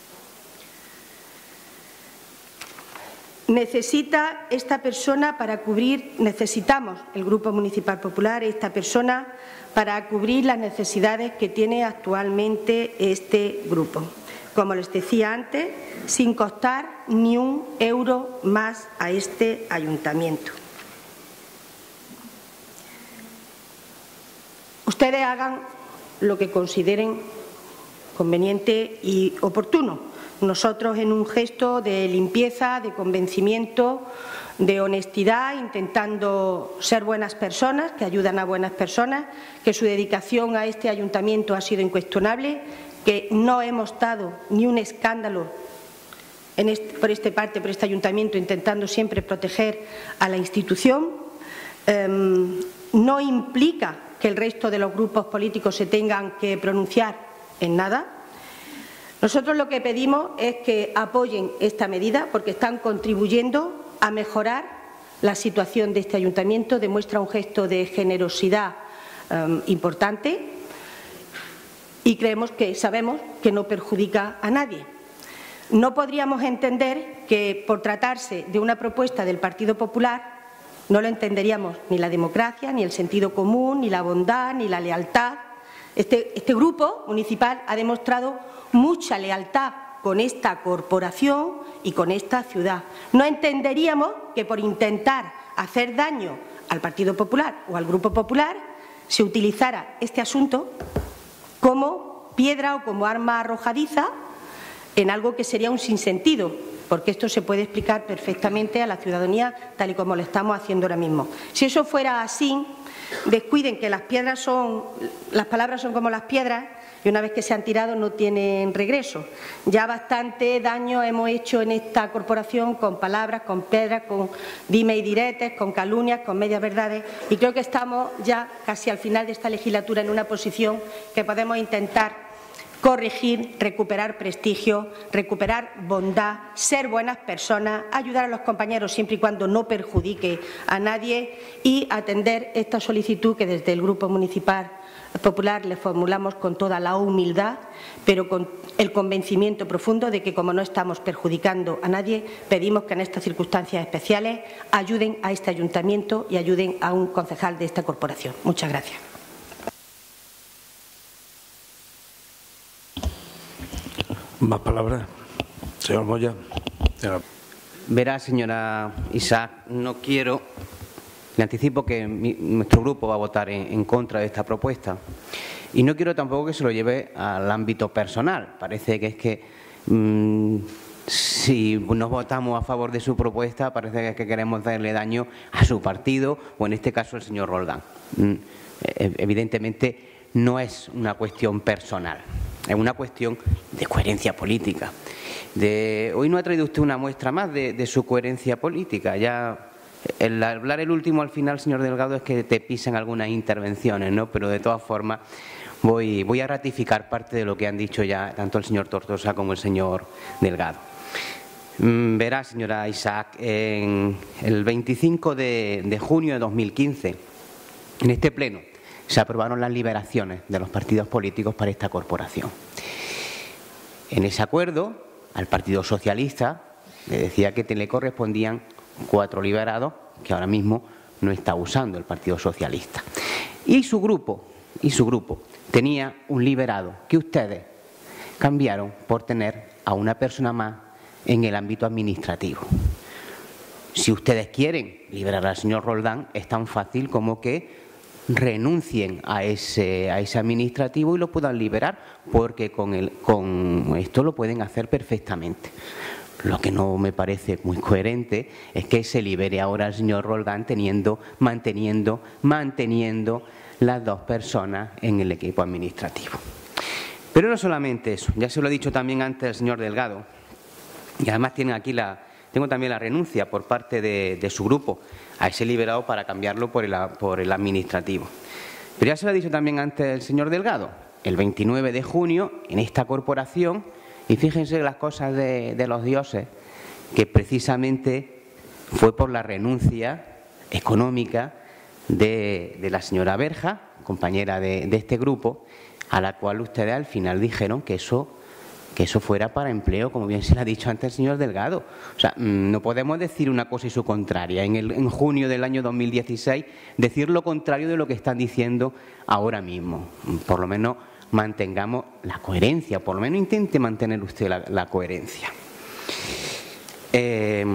Necesita esta persona para cubrir, necesitamos el Grupo Municipal Popular, esta persona para cubrir las necesidades que tiene actualmente este grupo. Como les decía antes, sin costar ni un euro más a este ayuntamiento. Ustedes hagan lo que consideren conveniente y oportuno. Nosotros, en un gesto de limpieza, de convencimiento, de honestidad, intentando ser buenas personas, que ayudan a buenas personas, que su dedicación a este ayuntamiento ha sido incuestionable, que no hemos dado ni un escándalo en este, por esta parte, por este ayuntamiento, intentando siempre proteger a la institución, eh, no implica que el resto de los grupos políticos se tengan que pronunciar en nada. Nosotros lo que pedimos es que apoyen esta medida porque están contribuyendo a mejorar la situación de este ayuntamiento, demuestra un gesto de generosidad um, importante y creemos que sabemos que no perjudica a nadie. No podríamos entender que, por tratarse de una propuesta del Partido Popular, no lo entenderíamos ni la democracia, ni el sentido común, ni la bondad, ni la lealtad. Este, este grupo municipal ha demostrado mucha lealtad con esta corporación y con esta ciudad. No entenderíamos que, por intentar hacer daño al Partido Popular o al Grupo Popular, se utilizara este asunto como piedra o como arma arrojadiza en algo que sería un sinsentido, porque esto se puede explicar perfectamente a la ciudadanía tal y como lo estamos haciendo ahora mismo. Si eso fuera así, descuiden que las piedras son, las palabras son como las piedras y una vez que se han tirado no tienen regreso. Ya bastante daño hemos hecho en esta corporación con palabras, con piedras, con dime y diretes, con calumnias, con medias verdades y creo que estamos ya casi al final de esta legislatura en una posición que podemos intentar corregir, recuperar prestigio, recuperar bondad, ser buenas personas, ayudar a los compañeros siempre y cuando no perjudique a nadie y atender esta solicitud que desde el Grupo Municipal Popular le formulamos con toda la humildad, pero con el convencimiento profundo de que, como no estamos perjudicando a nadie, pedimos que en estas circunstancias especiales ayuden a este ayuntamiento y ayuden a un concejal de esta corporación. Muchas gracias. Más palabras. Señor Moya. Señora. Verá, señora Isaac, no quiero, le anticipo que mi, nuestro grupo va a votar en, en contra de esta propuesta y no quiero tampoco que se lo lleve al ámbito personal. Parece que es que mmm, si nos votamos a favor de su propuesta, parece que es que queremos darle daño a su partido o en este caso al señor Roldán. Mm, evidentemente no es una cuestión personal, es una cuestión de coherencia política. De, hoy no ha traído usted una muestra más de, de su coherencia política. Ya el hablar el último al final, señor Delgado, es que te pisan algunas intervenciones, ¿no? Pero de todas formas voy, voy a ratificar parte de lo que han dicho ya tanto el señor Tortosa como el señor Delgado. Mm, verá, señora Isaac, en el veinticinco de, de junio de dos mil quince, en este pleno, se aprobaron las liberaciones de los partidos políticos para esta corporación. En ese acuerdo, al Partido Socialista le decía que le correspondían cuatro liberados que ahora mismo no está usando el Partido Socialista. Y su grupo, y su grupo tenía un liberado que ustedes cambiaron por tener a una persona más en el ámbito administrativo. Si ustedes quieren liberar al señor Roldán, es tan fácil como que renuncien a ese, a ese administrativo y lo puedan liberar, porque con, el, con esto lo pueden hacer perfectamente. Lo que no me parece muy coherente es que se libere ahora al señor Roldán teniendo, manteniendo, manteniendo las dos personas en el equipo administrativo. Pero no solamente eso, ya se lo he dicho también antes el señor Delgado, y además tienen aquí la, tengo también la renuncia por parte de, de su grupo a ese liberado para cambiarlo por el, por el administrativo. Pero ya se lo ha dicho también antes el señor Delgado, el veintinueve de junio, en esta corporación, y fíjense las cosas de, de los dioses, que precisamente fue por la renuncia económica de, de la señora Berja, compañera de, de este grupo, a la cual ustedes al final dijeron que eso que eso fuera para empleo, como bien se le ha dicho antes el señor Delgado. O sea, no podemos decir una cosa y su contraria. En, el, en junio del año dos mil dieciséis, decir lo contrario de lo que están diciendo ahora mismo. Por lo menos mantengamos la coherencia, por lo menos intente mantener usted la, la coherencia. Eh,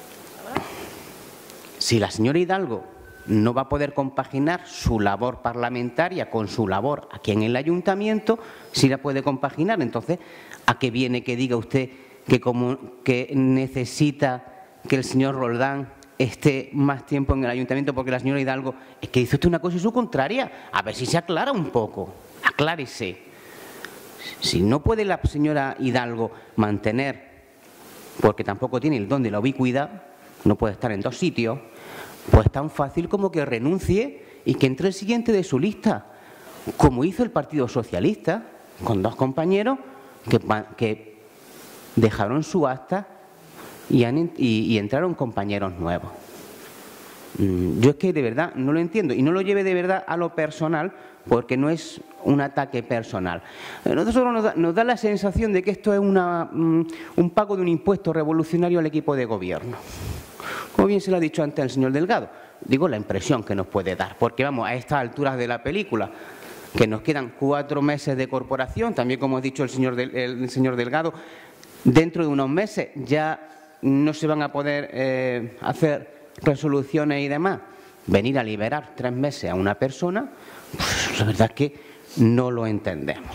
si la señora Hidalgo no va a poder compaginar su labor parlamentaria con su labor aquí en el ayuntamiento, si la puede compaginar, entonces, ¿a qué viene que diga usted que, como, que necesita que el señor Roldán esté más tiempo en el ayuntamiento porque la señora Hidalgo, es que dice usted una cosa y su contraria? A ver si se aclara un poco, aclárese. Si no puede la señora Hidalgo mantener, porque tampoco tiene el don de la ubicuidad, no puede estar en dos sitios, pues tan fácil como que renuncie y que entre el siguiente de su lista, como hizo el Partido Socialista, con dos compañeros que, que dejaron su acta y, han, y, y entraron compañeros nuevos. Yo es que de verdad no lo entiendo, y no lo lleve de verdad a lo personal, porque no es un ataque personal. A nosotros nos da, nos da la sensación de que esto es una, un pago de un impuesto revolucionario al equipo de gobierno. Como bien se lo ha dicho antes el señor Delgado, digo la impresión que nos puede dar, porque vamos, a estas alturas de la película, que nos quedan cuatro meses de corporación, también como ha dicho el señor, Del, el señor Delgado, dentro de unos meses ya no se van a poder eh, hacer resoluciones y demás, venir a liberar tres meses a una persona, pues la verdad es que no lo entendemos.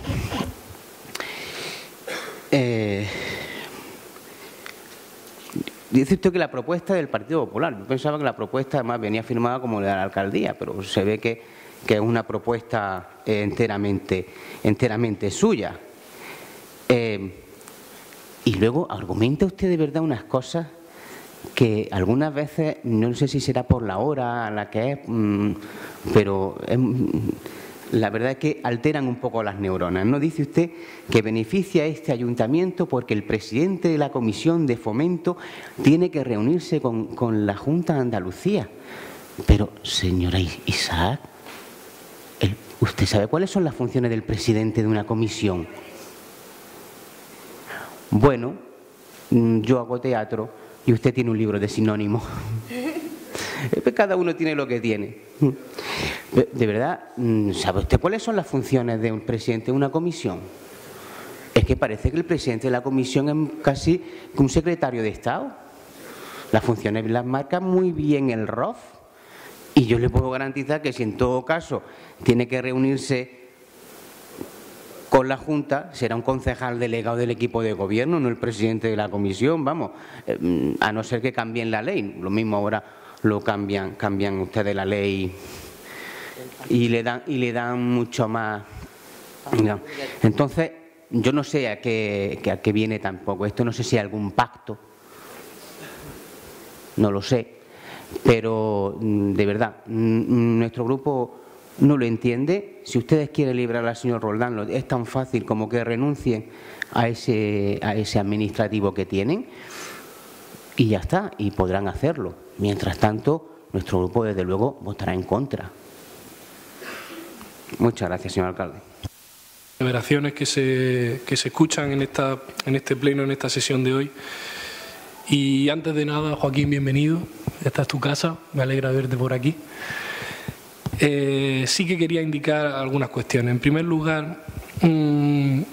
Eh, Dice usted que la propuesta del Partido Popular. Yo pensaba que la propuesta además venía firmada como de la alcaldía, pero se ve que, que es una propuesta enteramente, enteramente suya. Eh, y luego argumenta usted de verdad unas cosas que algunas veces, no sé si será por la hora a la que es, mmm, pero es, la verdad es que alteran un poco las neuronas. ¿No? Dice usted que beneficia a este ayuntamiento porque el presidente de la Comisión de Fomento tiene que reunirse con, con la Junta de Andalucía. Pero, señora Isaac, el, ¿usted sabe cuáles son las funciones del presidente de una comisión? Bueno, yo hago teatro y usted tiene un libro de sinónimos. Cada uno tiene lo que tiene. De verdad, ¿sabe usted cuáles son las funciones de un presidente de una comisión? Es que parece que el presidente de la comisión es casi un secretario de Estado. Las funciones las marca muy bien el R O F. Y yo le puedo garantizar que si en todo caso tiene que reunirse con la Junta, será un concejal delegado del equipo de gobierno, no el presidente de la comisión, vamos, eh, a no ser que cambien la ley. Lo mismo ahora lo cambian, cambian ustedes la ley y le dan, y le dan mucho más. No. Entonces, yo no sé a qué, a qué viene tampoco esto, no sé si hay algún pacto, no lo sé, pero de verdad, nuestro grupo no lo entiende. Si ustedes quieren liberar al señor Roldán, es tan fácil como que renuncien a ese, a ese administrativo que tienen y ya está, y podrán hacerlo. Mientras tanto, nuestro grupo desde luego votará en contra. Muchas gracias, señor alcalde. Aseveraciones que se, que se escuchan en, esta, en este pleno, en esta sesión de hoy. Y antes de nada, Joaquín, bienvenido. Esta es tu casa, me alegra verte por aquí. Eh, sí que quería indicar algunas cuestiones. En primer lugar, mmm,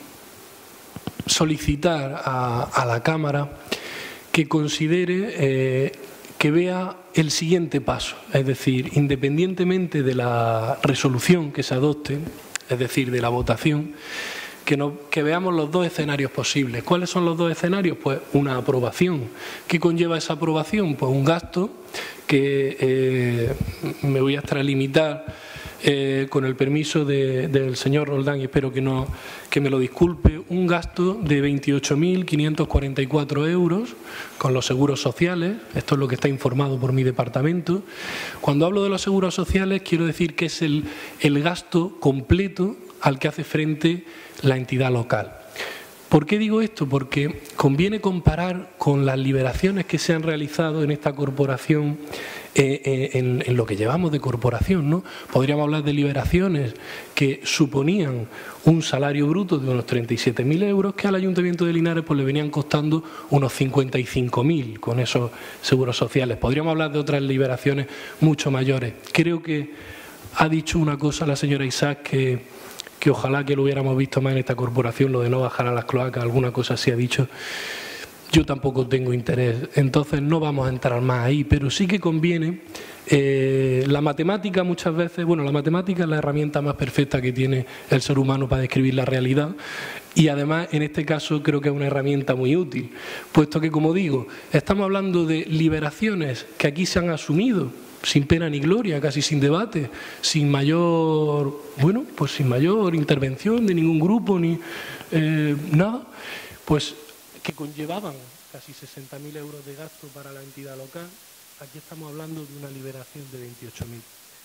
solicitar a, a la Cámara que considere, eh, que vea el siguiente paso. Es decir, independientemente de la resolución que se adopte, es decir, de la votación, que, no, que veamos los dos escenarios posibles. ¿Cuáles son los dos escenarios? Pues una aprobación. ¿Qué conlleva esa aprobación? Pues un gasto que eh, me voy a extralimitar eh, con el permiso de, del señor Roldán, y espero que, no, que me lo disculpe, un gasto de veintiocho mil quinientos cuarenta y cuatro euros con los seguros sociales. Esto es lo que está informado por mi departamento. Cuando hablo de los seguros sociales, quiero decir que es el, el gasto completo al que hace frente la entidad local. ¿Por qué digo esto? Porque conviene comparar con las liberaciones que se han realizado en esta corporación, eh, eh, en, en lo que llevamos de corporación, ¿no? Podríamos hablar de liberaciones que suponían un salario bruto de unos treinta y siete mil euros, que al Ayuntamiento de Linares pues, le venían costando unos cincuenta y cinco mil con esos seguros sociales. Podríamos hablar de otras liberaciones mucho mayores. Creo que ha dicho una cosa la señora Isaac que... que ojalá que lo hubiéramos visto más en esta corporación, lo de no bajar a las cloacas, alguna cosa se ha dicho. Yo tampoco tengo interés, entonces no vamos a entrar más ahí, pero sí que conviene. Eh, la matemática muchas veces, bueno, la matemática es la herramienta más perfecta que tiene el ser humano para describir la realidad, y además en este caso creo que es una herramienta muy útil, puesto que, como digo, estamos hablando de liberaciones que aquí se han asumido sin pena ni gloria, casi sin debate, sin mayor, bueno, pues sin mayor intervención de ningún grupo ni eh, nada, pues que conllevaban casi sesenta mil euros de gasto para la entidad local. Aquí estamos hablando de una liberación de veintiocho mil.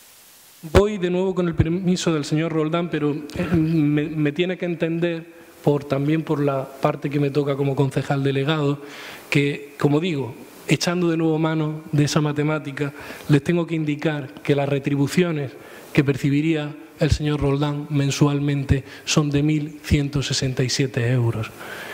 Voy de nuevo con el permiso del señor Roldán, pero me, me tiene que entender, por, también por la parte que me toca como concejal delegado, que, como digo, echando de nuevo mano de esa matemática, les tengo que indicar que las retribuciones que percibiría el señor Roldán mensualmente son de mil ciento sesenta y siete euros.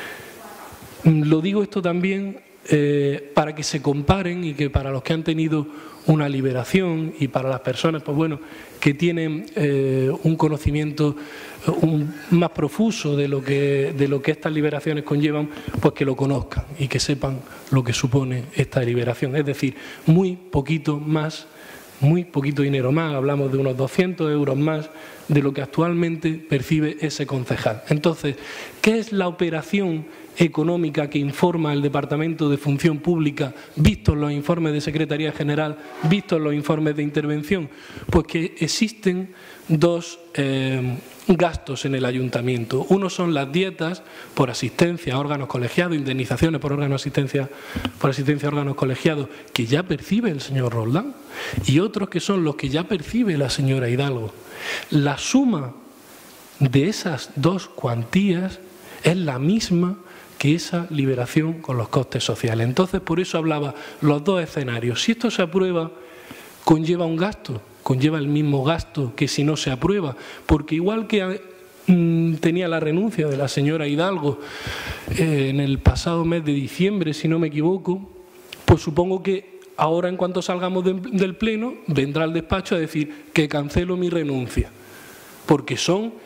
Lo digo esto también eh, para que se comparen y que para los que han tenido una liberación y para las personas, pues bueno, que tienen eh, un conocimiento un, más profuso de lo que de lo que estas liberaciones conllevan, pues que lo conozcan y que sepan lo que supone esta liberación. Es decir, muy poquito más, muy poquito dinero más, hablamos de unos doscientos euros más de lo que actualmente percibe ese concejal. Entonces, ¿qué es la operación económica que informa el Departamento de Función Pública, vistos los informes de Secretaría General, vistos los informes de intervención? Pues que existen dos eh, gastos en el ayuntamiento. Uno son las dietas por asistencia a órganos colegiados, indemnizaciones por órganos asistencia, por asistencia a órganos colegiados, que ya percibe el señor Roldán, y otros que son los que ya percibe la señora Hidalgo. La suma de esas dos cuantías es la misma que esa liberación con los costes sociales. Entonces, por eso hablaba los dos escenarios. Si esto se aprueba, conlleva un gasto, conlleva el mismo gasto que si no se aprueba, porque igual que mmm, tenía la renuncia de la señora Hidalgo eh, en el pasado mes de diciembre, si no me equivoco, pues supongo que ahora, en cuanto salgamos de, del Pleno, vendrá al despacho a decir que cancelo mi renuncia, porque son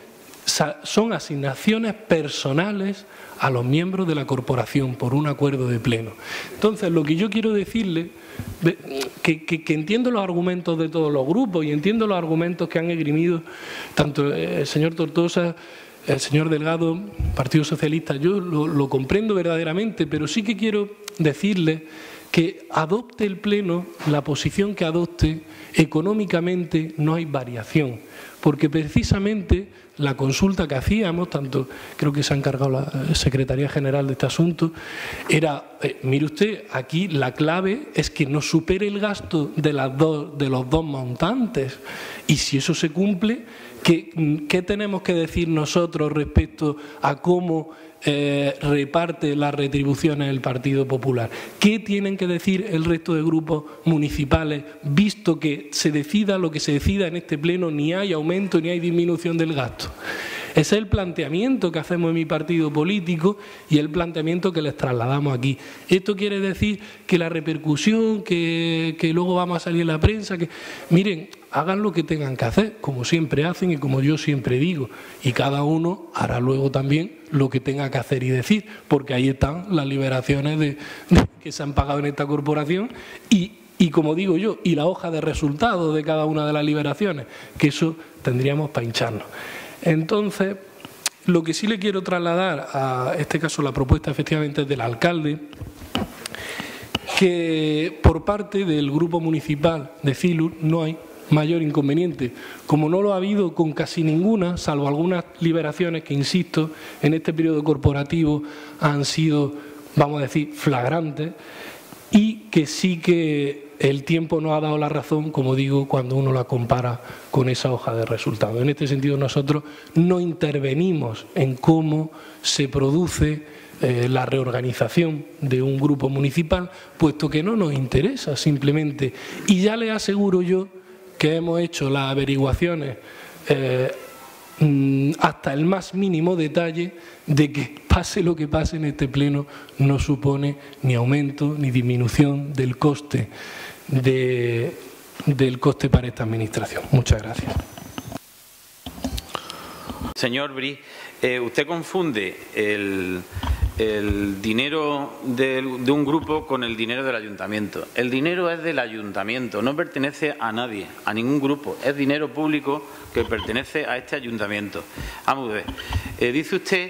son asignaciones personales a los miembros de la corporación por un acuerdo de pleno. Entonces, lo que yo quiero decirle, que, que, que entiendo los argumentos de todos los grupos y entiendo los argumentos que han esgrimido tanto el señor Tortosa, el señor Delgado, Partido Socialista, yo lo, lo comprendo verdaderamente, pero sí que quiero decirle que adopte el Pleno la posición que adopte, económicamente no hay variación, porque precisamente la consulta que hacíamos, tanto creo que se ha encargado la Secretaría General de este asunto, era, eh, mire usted, aquí la clave es que no supere el gasto de, las dos, de los dos montantes, y si eso se cumple, ¿qué, qué tenemos que decir nosotros respecto a cómo Eh, reparte las retribuciones del Partido Popular? ¿Qué tienen que decir el resto de grupos municipales, visto que se decida lo que se decida en este pleno, ni hay aumento ni hay disminución del gasto? Ese es el planteamiento que hacemos en mi partido político y el planteamiento que les trasladamos aquí. Esto quiere decir que la repercusión, que, que luego vamos a salir en la prensa, que miren, hagan lo que tengan que hacer, como siempre hacen y como yo siempre digo, y cada uno hará luego también lo que tenga que hacer y decir, porque ahí están las liberaciones de, de, que se han pagado en esta corporación y, y, como digo yo, y la hoja de resultados de cada una de las liberaciones, que eso tendríamos para hincharnos. Entonces, lo que sí le quiero trasladar a este caso, la propuesta efectivamente es del alcalde, que por parte del grupo municipal de Filur no hay mayor inconveniente, como no lo ha habido con casi ninguna, salvo algunas liberaciones que, insisto, en este periodo corporativo han sido, vamos a decir, flagrantes, y que sí que el tiempo nos ha dado la razón, como digo, cuando uno la compara con esa hoja de resultados. En este sentido, nosotros no intervenimos en cómo se produce eh, la reorganización de un grupo municipal, puesto que no nos interesa simplemente. Y ya les aseguro yo que hemos hecho las averiguaciones eh, hasta el más mínimo detalle de que pase lo que pase en este pleno no supone ni aumento ni disminución del coste de, del coste para esta administración. Muchas gracias. Señor Bri, eh, usted confunde el, el dinero de, de un grupo con el dinero del ayuntamiento. El dinero es del ayuntamiento, no pertenece a nadie, a ningún grupo. Es dinero público que pertenece a este ayuntamiento. Vamos a ver, eh, dice usted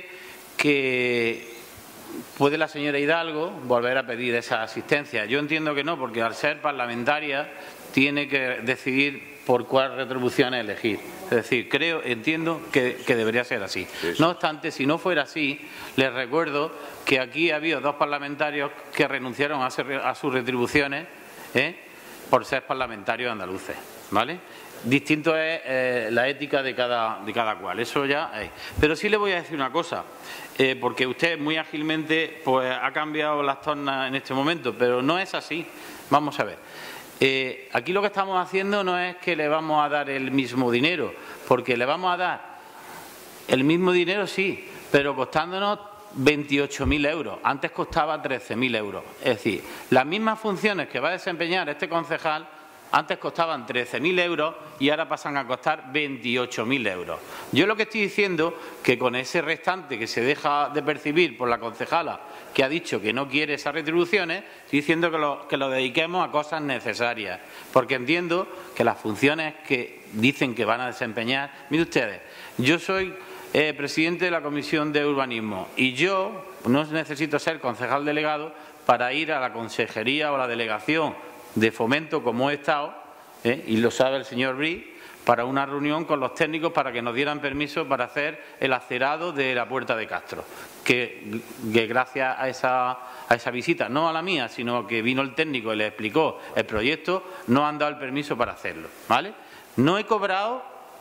que puede la señora Hidalgo volver a pedir esa asistencia. Yo entiendo que no, porque al ser parlamentaria tiene que decidir por cuál retribución elegir. Es decir, creo, entiendo que, que debería ser así. No obstante, si no fuera así, les recuerdo que aquí ha habido dos parlamentarios que renunciaron a, ser, a sus retribuciones ¿eh? por ser parlamentarios andaluces, ¿vale? Distinto es eh, la ética de cada, de cada cual, eso ya es. Pero sí le voy a decir una cosa, eh, porque usted muy ágilmente pues, ha cambiado las tornas en este momento, pero no es así. Vamos a ver. Eh, aquí lo que estamos haciendo no es que le vamos a dar el mismo dinero, porque le vamos a dar el mismo dinero, sí, pero costándonos veintiocho mil euros. Antes costaba trece mil euros. Es decir, las mismas funciones que va a desempeñar este concejal antes costaban trece mil euros y ahora pasan a costar veintiocho mil euros. Yo lo que estoy diciendo que con ese restante que se deja de percibir por la concejala que ha dicho que no quiere esas retribuciones, estoy diciendo que lo, que lo dediquemos a cosas necesarias, porque entiendo que las funciones que dicen que van a desempeñar, mire ustedes, yo soy eh, presidente de la Comisión de Urbanismo y yo no necesito ser concejal delegado para ir a la consejería o a la delegación de fomento como he estado, ¿eh? y lo sabe el señor Bri, para una reunión con los técnicos para que nos dieran permiso para hacer el acerado de la Puerta de Castro, que, que gracias a esa, a esa visita, no a la mía, sino que vino el técnico y le explicó el proyecto, no han dado el permiso para hacerlo, ¿vale? No he cobrado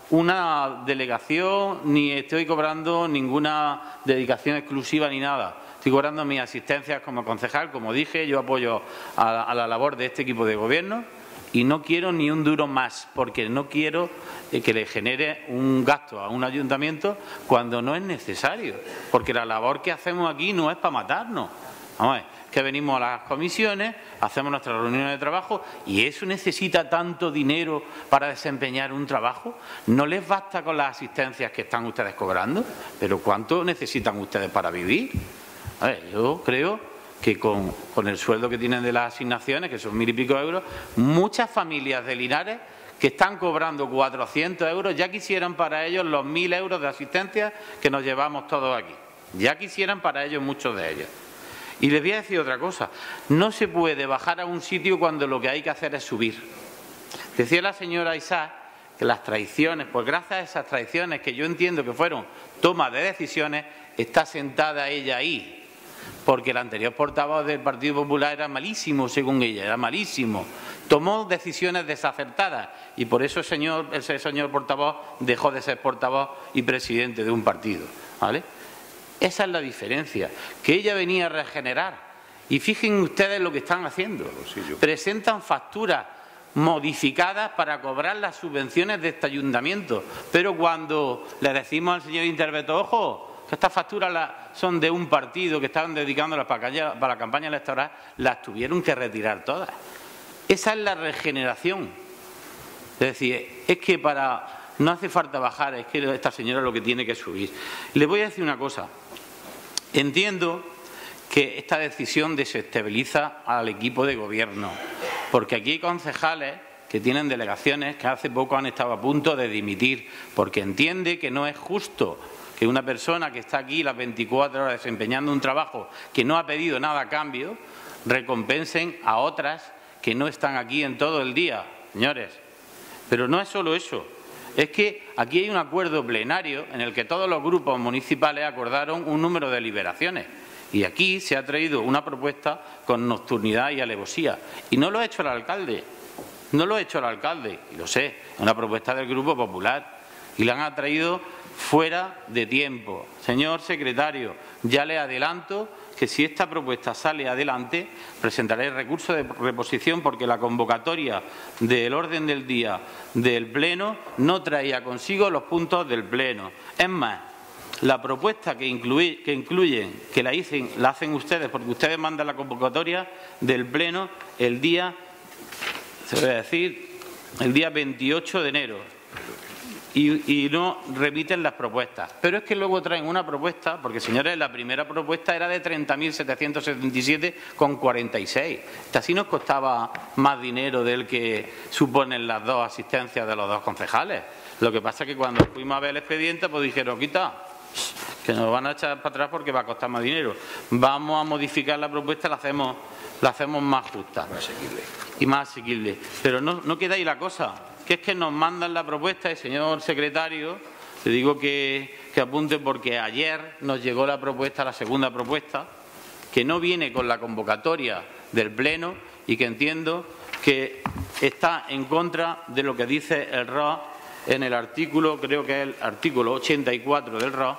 una delegación, ni estoy cobrando ninguna dedicación exclusiva ni nada. Estoy cobrando mis asistencias como concejal, como dije, yo apoyo a, a la labor de este equipo de gobierno y no quiero ni un duro más, porque no quiero eh, que le genere un gasto a un ayuntamiento cuando no es necesario, porque la labor que hacemos aquí no es para matarnos, Vamos a ver, que venimos a las comisiones, hacemos nuestras reuniones de trabajo y eso necesita tanto dinero para desempeñar un trabajo. ¿No les basta con las asistencias que están ustedes cobrando? ¿Pero cuánto necesitan ustedes para vivir? A ver, yo creo que con, con el sueldo que tienen de las asignaciones, que son mil y pico euros, muchas familias de Linares que están cobrando cuatrocientos euros ya quisieran para ellos los mil euros de asistencia que nos llevamos todos aquí. Ya quisieran para ellos muchos de ellos. Y les voy a decir otra cosa, no se puede bajar a un sitio cuando lo que hay que hacer es subir. Decía la señora Isaac que las traiciones, pues gracias a esas traiciones que yo entiendo que fueron tomas de decisiones, está sentada ella ahí. Porque el anterior portavoz del Partido Popular era malísimo, según ella, era malísimo. Tomó decisiones desacertadas y por eso el señor, ese señor portavoz dejó de ser portavoz y presidente de un partido, ¿vale? Esa es la diferencia, que ella venía a regenerar. Y fíjense ustedes lo que están haciendo. Presentan facturas modificadas para cobrar las subvenciones de este ayuntamiento. Pero cuando le decimos al señor interventor, ojo, que estas facturas son de un partido que estaban dedicándolas para la campaña electoral, las tuvieron que retirar todas. Esa es la regeneración. Es decir, es que para... no hace falta bajar, es que esta señora lo que tiene que subir. Le voy a decir una cosa. Entiendo que esta decisión desestabiliza al equipo de gobierno, porque aquí hay concejales que tienen delegaciones que hace poco han estado a punto de dimitir, porque entiende que no es justo que una persona que está aquí las veinticuatro horas desempeñando un trabajo que no ha pedido nada a cambio, recompensen a otras que no están aquí en todo el día, señores. Pero no es solo eso. Es que aquí hay un acuerdo plenario en el que todos los grupos municipales acordaron un número de liberaciones. Y aquí se ha traído una propuesta con nocturnidad y alevosía. Y no lo ha hecho el alcalde. No lo ha hecho el alcalde. Y lo sé, es una propuesta del Grupo Popular. Y la han traído fuera de tiempo. Señor secretario, ya le adelanto que si esta propuesta sale adelante, presentaré recurso de reposición porque la convocatoria del orden del día del Pleno no traía consigo los puntos del Pleno. Es más, la propuesta que, incluye, que incluyen, que la, hicen, la hacen ustedes, porque ustedes mandan la convocatoria del Pleno el día, se voy a decir, el día veintiocho de enero. Y, y no remiten las propuestas. Pero es que luego traen una propuesta, porque señores, la primera propuesta era de treinta mil setecientos setenta y siete con cuarenta y seis. Esta sí nos costaba más dinero del que suponen las dos asistencias de los dos concejales. Lo que pasa es que cuando fuimos a ver el expediente, pues dijeron, quita, que nos van a echar para atrás porque va a costar más dinero. Vamos a modificar la propuesta y la hacemos, la hacemos más justa. Más asequible. Y más asequible. Pero no, no queda ahí la cosa. Que es que nos mandan la propuesta y, señor secretario, le digo que, que apunte porque ayer nos llegó la propuesta, la segunda propuesta, que no viene con la convocatoria del Pleno y que entiendo que está en contra de lo que dice el R O en el artículo, creo que es el artículo ochenta y cuatro del R O,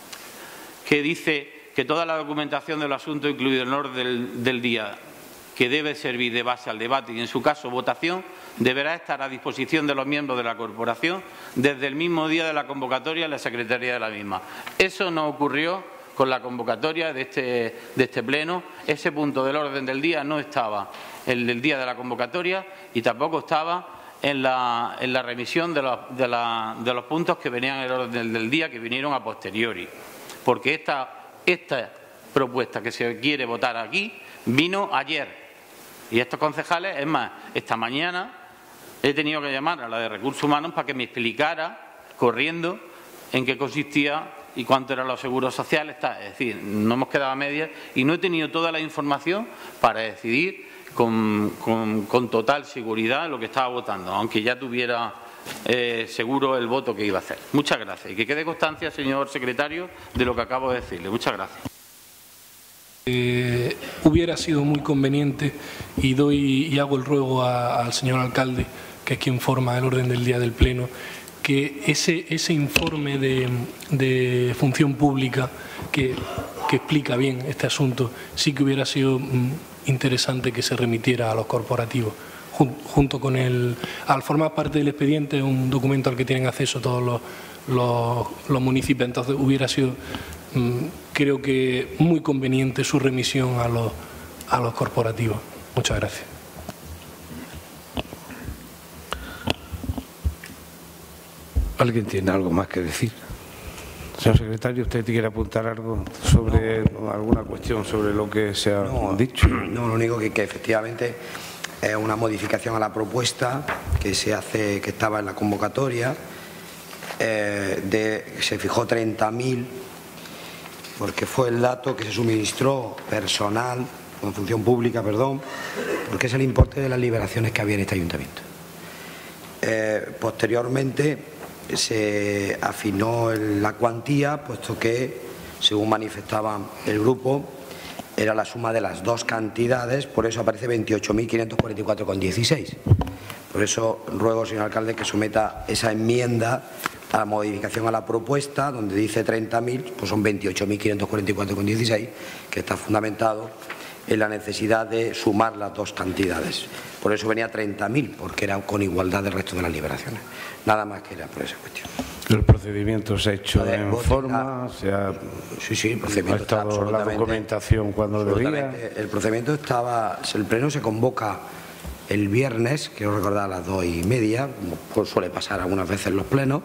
que dice que toda la documentación del asunto, incluido el orden del, del día, que debe servir de base al debate y, en su caso, votación, deberá estar a disposición de los miembros de la corporación desde el mismo día de la convocatoria en la secretaría de la misma. Eso no ocurrió con la convocatoria de este, de este pleno. Ese punto del orden del día no estaba en el día de la convocatoria y tampoco estaba en la, en la remisión de los, de, la, de los puntos que venían en el orden del día, que vinieron a posteriori. Porque esta, esta propuesta que se quiere votar aquí vino ayer. Y estos concejales, es más, esta mañana he tenido que llamar a la de Recursos Humanos para que me explicara, corriendo, en qué consistía y cuánto eran los seguros sociales. Es decir, no hemos quedado a medias y no he tenido toda la información para decidir con, con, con total seguridad lo que estaba votando, aunque ya tuviera eh, seguro el voto que iba a hacer. Muchas gracias. Y que quede constancia, señor secretario, de lo que acabo de decirle. Muchas gracias. Eh, hubiera sido muy conveniente y doy y hago el ruego a, al señor alcalde, que es quien forma el orden del día del Pleno, que ese, ese informe de, de función pública que, que explica bien este asunto, sí que hubiera sido mm, interesante que se remitiera a los corporativos. Jun, junto con el, al formar parte del expediente, es un documento al que tienen acceso todos los, los, los municipios, entonces hubiera sido mm, creo que muy conveniente su remisión a los, a los corporativos. Muchas gracias. ¿Alguien tiene algo más que decir? Señor secretario, ¿usted quiere apuntar algo sobre no. alguna cuestión sobre lo que se ha no, dicho? No, lo único que, que efectivamente es una modificación a la propuesta que se hace, que estaba en la convocatoria, eh, de, se fijó treinta mil, porque fue el dato que se suministró personal, con función pública, perdón, porque es el importe de las liberaciones que había en este ayuntamiento. Eh, posteriormente se afinó la cuantía, puesto que, según manifestaba el grupo, era la suma de las dos cantidades, por eso aparece veintiocho mil quinientos cuarenta y cuatro coma dieciséis. Por eso ruego, señor alcalde, que someta esa enmienda a la modificación a la propuesta, donde dice treinta mil, pues son veintiocho mil quinientos cuarenta y cuatro coma dieciséis, que está fundamentado en la necesidad de sumar las dos cantidades. Por eso venía treinta mil, porque era con igualdad del resto de las liberaciones. Nada más que era por esa cuestión. El procedimiento se ha hecho ver, en forma, se ha, sí, sí, el procedimiento ha estado está la documentación cuando debía. El procedimiento estaba, el pleno se convoca el viernes, quiero recordar a las dos y media, como suele pasar algunas veces en los plenos.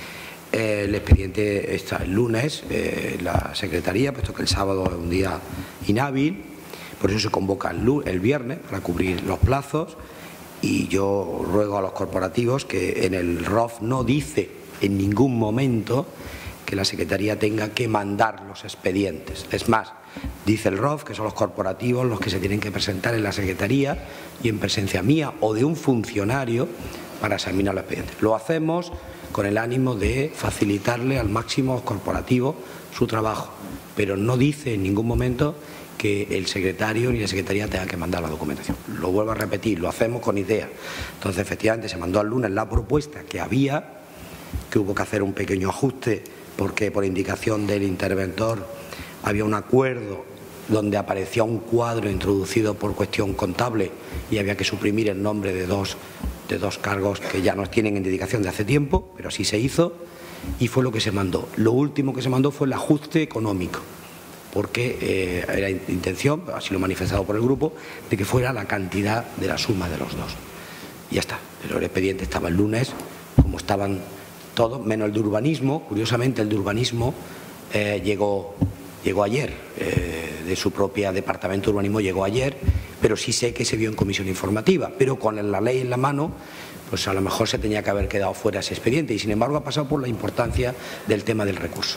Eh, el expediente está el lunes, eh, la secretaría, puesto que el sábado es un día inhábil. Por eso se convoca el, el viernes para cubrir los plazos, y yo ruego a los corporativos que en el R O F no dice en ningún momento que la Secretaría tenga que mandar los expedientes. Es más, dice el R O F que son los corporativos los que se tienen que presentar en la Secretaría y en presencia mía o de un funcionario para examinar los expedientes. Lo hacemos con el ánimo de facilitarle al máximo corporativo su trabajo, pero no dice en ningún momento que el secretario ni la secretaría tenga que mandar la documentación. Lo vuelvo a repetir, lo hacemos con idea. Entonces, efectivamente, se mandó al lunes la propuesta que había, que hubo que hacer un pequeño ajuste porque por indicación del interventor había un acuerdo donde aparecía un cuadro introducido por cuestión contable y había que suprimir el nombre de dos, de dos cargos que ya nos tienen en dedicación de hace tiempo, pero así se hizo y fue lo que se mandó. Lo último que se mandó fue el ajuste económico, porque eh, era intención, así lo manifestado por el grupo, de que fuera la cantidad de la suma de los dos. Y ya está, pero el expediente estaba el lunes, como estaban todos, menos el de urbanismo. Curiosamente, el de urbanismo eh, llegó, llegó ayer, eh, de su propia departamento de urbanismo llegó ayer, pero sí sé que se vio en comisión informativa, pero con la ley en la mano, pues a lo mejor se tenía que haber quedado fuera ese expediente y sin embargo ha pasado por la importancia del tema del recurso.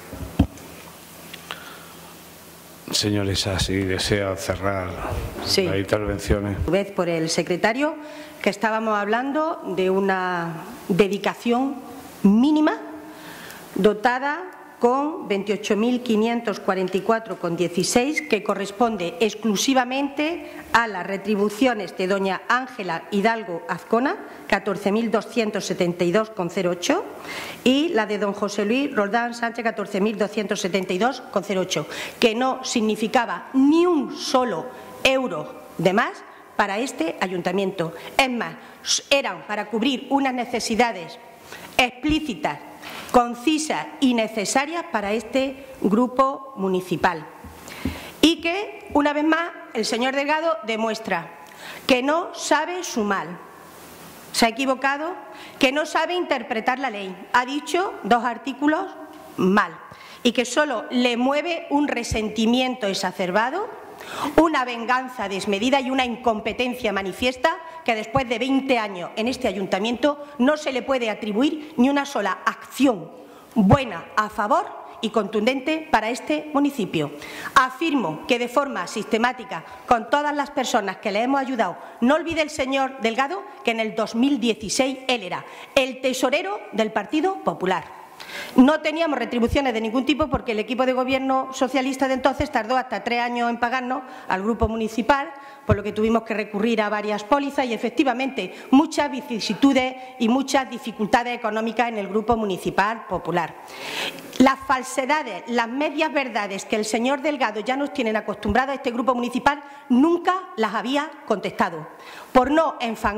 Señores, si desea cerrar sí. las intervenciones. A vez por el secretario, que estábamos hablando de una dedicación mínima dotada con veintiocho mil quinientos cuarenta y cuatro coma dieciséis, que corresponde exclusivamente a las retribuciones de doña Ángela Hidalgo Azcona, catorce mil doscientos setenta y dos coma cero ocho, y la de don José Luis Roldán Sánchez, catorce mil doscientos setenta y dos coma cero ocho, que no significaba ni un solo euro de más para este ayuntamiento. Es más, eran para cubrir unas necesidades explícitas, concisas y necesarias para este grupo municipal. Y que, una vez más, el señor Delgado demuestra que no sabe sumar, se ha equivocado, que no sabe interpretar la ley, ha dicho dos artículos mal y que solo le mueve un resentimiento exacerbado, una venganza desmedida y una incompetencia manifiesta que después de veinte años en este ayuntamiento no se le puede atribuir ni una sola acción buena a favor y contundente para este municipio. Afirmo que de forma sistemática, con todas las personas que le hemos ayudado, no olvide el señor Delgado que en el dos mil dieciséis él era el tesorero del Partido Popular. No teníamos retribuciones de ningún tipo porque el equipo de gobierno socialista de entonces tardó hasta tres años en pagarnos al grupo municipal, por lo que tuvimos que recurrir a varias pólizas y, efectivamente, muchas vicisitudes y muchas dificultades económicas en el Grupo Municipal Popular. Las falsedades, las medias verdades que el señor Delgado ya nos tienen acostumbrados a este Grupo Municipal, nunca las había contestado, por no enfangar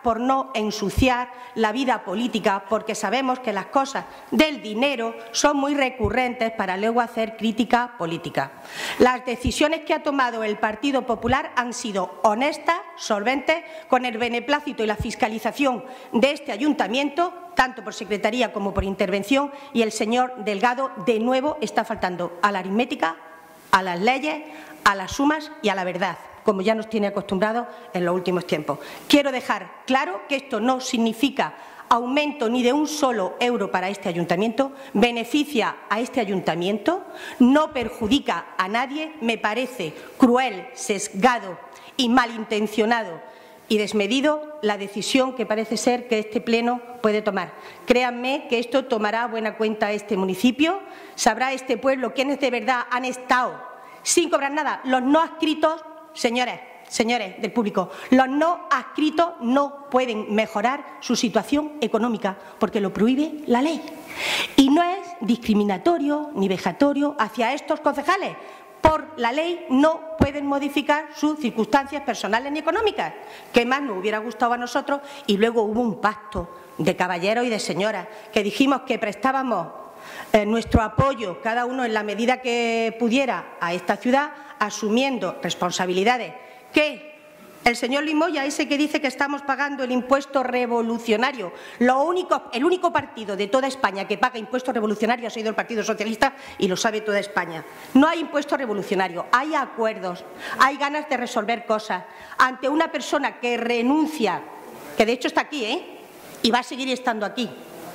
por no ensuciar la vida política, porque sabemos que las cosas del dinero son muy recurrentes para luego hacer crítica política. Las decisiones que ha tomado el Partido Popular han sido honestas, solventes, con el beneplácito y la fiscalización de este ayuntamiento, tanto por secretaría como por intervención, y el señor Delgado de nuevo está faltando a la aritmética, a las leyes, a las sumas y a la verdad, como ya nos tiene acostumbrados en los últimos tiempos. Quiero dejar claro que esto no significa aumento ni de un solo euro para este ayuntamiento, beneficia a este ayuntamiento, no perjudica a nadie, me parece cruel, sesgado y malintencionado y desmedido la decisión que parece ser que este Pleno puede tomar. Créanme que esto tomará buena cuenta este municipio, sabrá este pueblo quiénes de verdad han estado sin cobrar nada. Los no adscritos, señores, señores del público, los no adscritos no pueden mejorar su situación económica porque lo prohíbe la ley. Y no es discriminatorio ni vejatorio hacia estos concejales. Por la ley no pueden modificar sus circunstancias personales ni económicas, que más nos hubiera gustado a nosotros. Y luego hubo un pacto de caballeros y de señoras que dijimos que prestábamos eh, nuestro apoyo, cada uno en la medida que pudiera, a esta ciudad, asumiendo responsabilidades que el señor Limoya, ese que dice que estamos pagando el impuesto revolucionario, lo único, el único partido de toda España que paga impuestos revolucionarios ha sido el Partido Socialista y lo sabe toda España. No hay impuesto revolucionario, hay acuerdos, hay ganas de resolver cosas. Ante una persona que renuncia, que de hecho está aquí, ¿eh? y va a seguir estando aquí,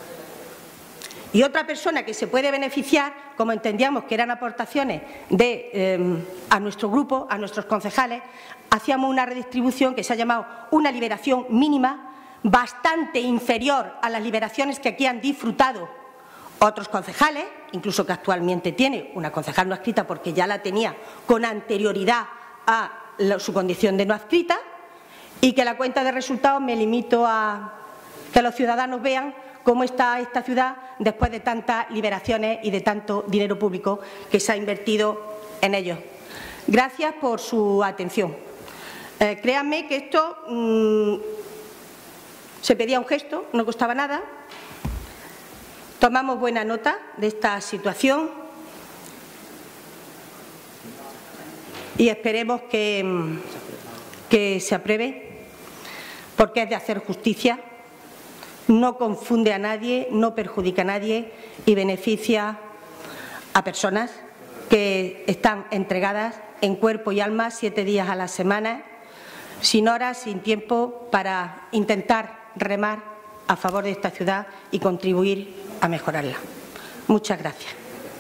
y otra persona que se puede beneficiar, como entendíamos que eran aportaciones de, eh, a nuestro grupo, a nuestros concejales, hacíamos una redistribución que se ha llamado una liberación mínima, bastante inferior a las liberaciones que aquí han disfrutado otros concejales, incluso que actualmente tiene una concejal no adscrita porque ya la tenía con anterioridad a la, su condición de no adscrita, y que la cuenta de resultados me limito a que los ciudadanos vean cómo está esta ciudad después de tantas liberaciones y de tanto dinero público que se ha invertido en ello. Gracias por su atención. Eh, créanme que esto mmm, se pedía un gesto, no costaba nada. Tomamos buena nota de esta situación y esperemos que, que se apruebe, porque es de hacer justicia. No confunde a nadie, no perjudica a nadie y beneficia a personas que están entregadas en cuerpo y alma siete días a la semana, sin horas, sin tiempo, para intentar remar a favor de esta ciudad y contribuir a mejorarla. Muchas gracias.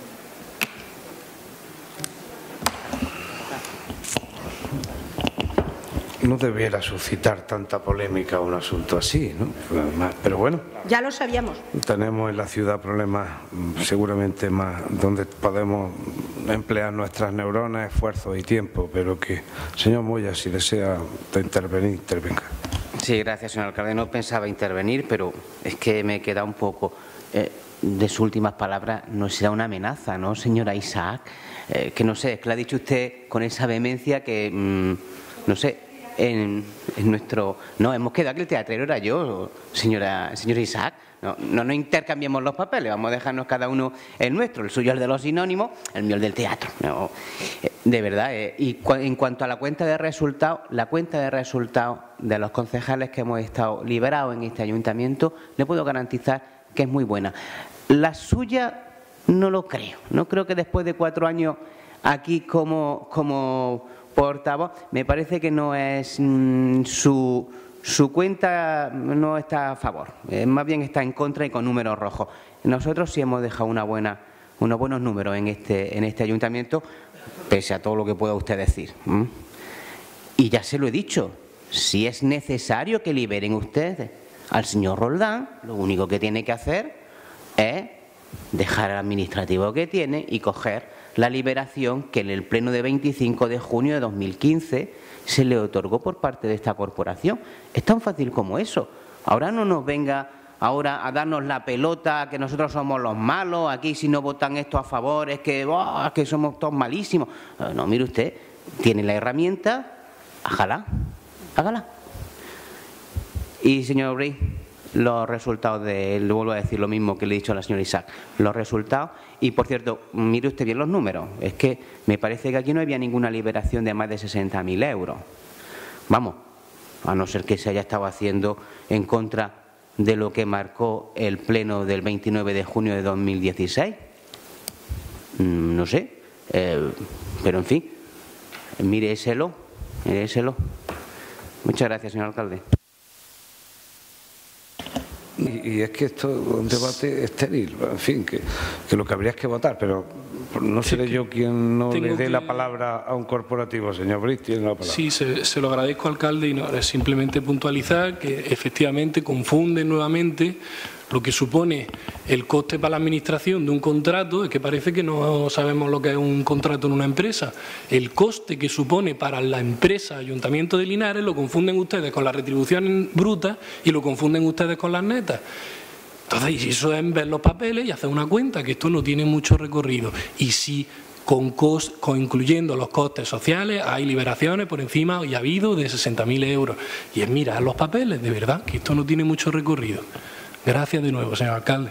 No debiera suscitar tanta polémica un asunto así, ¿no? Pero bueno. Ya lo sabíamos. Tenemos en la ciudad problemas seguramente más donde podemos emplear nuestras neuronas, esfuerzos y tiempo, pero que, señor Moya, si desea intervenir, intervenga. Sí, gracias, señor alcalde. No pensaba intervenir, pero es que me queda un poco eh, de sus últimas palabras. No será una amenaza, ¿no, señora Isaac? Eh, que no sé, es que le ha dicho usted con esa vehemencia que, mmm, no sé, En, en nuestro... No, hemos quedado que el teatrero era yo, señora, señora Isaac. No, no nos intercambiemos los papeles, vamos a dejarnos cada uno el nuestro. El suyo el de los sinónimos, el mío el del teatro. No, de verdad. Eh, y en cuanto a la cuenta de resultados, la cuenta de resultados de los concejales que hemos estado liberados en este ayuntamiento, le puedo garantizar que es muy buena. La suya no lo creo. No creo que después de cuatro años aquí como... como portavoz, me parece que no es mmm, su, su cuenta no está a favor, eh, más bien está en contra y con números rojos. Nosotros sí hemos dejado una buena, unos buenos números en este, en este ayuntamiento, pese a todo lo que pueda usted decir. ¿Mm? Y ya se lo he dicho, si es necesario que liberen ustedes al señor Roldán, lo único que tiene que hacer es dejar el administrativo que tiene y coger la liberación que en el pleno de veinticinco de junio de dos mil quince se le otorgó por parte de esta corporación. Es tan fácil como eso. Ahora no nos venga ahora a darnos la pelota que nosotros somos los malos, aquí si no votan esto a favor es que, oh, es que somos todos malísimos. No, mire usted, tiene la herramienta, hágala, hágala. Y, señor Briz, los resultados de, le vuelvo a decir lo mismo que le he dicho a la señora Isaac, los resultados, y por cierto, mire usted bien los números, es que me parece que aquí no había ninguna liberación de más de sesenta mil euros. Vamos, a no ser que se haya estado haciendo en contra de lo que marcó el pleno del veintinueve de junio de dos mil dieciséis. Mm, no sé, eh, pero en fin, míreselo, míreselo. Muchas gracias, señor alcalde. Y, y es que esto es un debate estéril, en fin, que, que lo que habría es que votar, pero no seré yo quien no le dé que... la palabra a un corporativo. Señor Briz, tiene la palabra. Sí, se, se lo agradezco, alcalde, y no, es simplemente puntualizar que efectivamente confunden nuevamente lo que supone el coste para la administración de un contrato. Es que parece que no sabemos lo que es un contrato en una empresa. El coste que supone para la empresa Ayuntamiento de Linares lo confunden ustedes con la retribución bruta y lo confunden ustedes con las netas. Entonces, eso es ver los papeles y hacer una cuenta, que esto no tiene mucho recorrido. Y si con, cos, con incluyendo los costes sociales hay liberaciones por encima, y ha habido, de sesenta mil euros. Y es mirar los papeles, de verdad, que esto no tiene mucho recorrido. Gracias de nuevo, señor alcalde.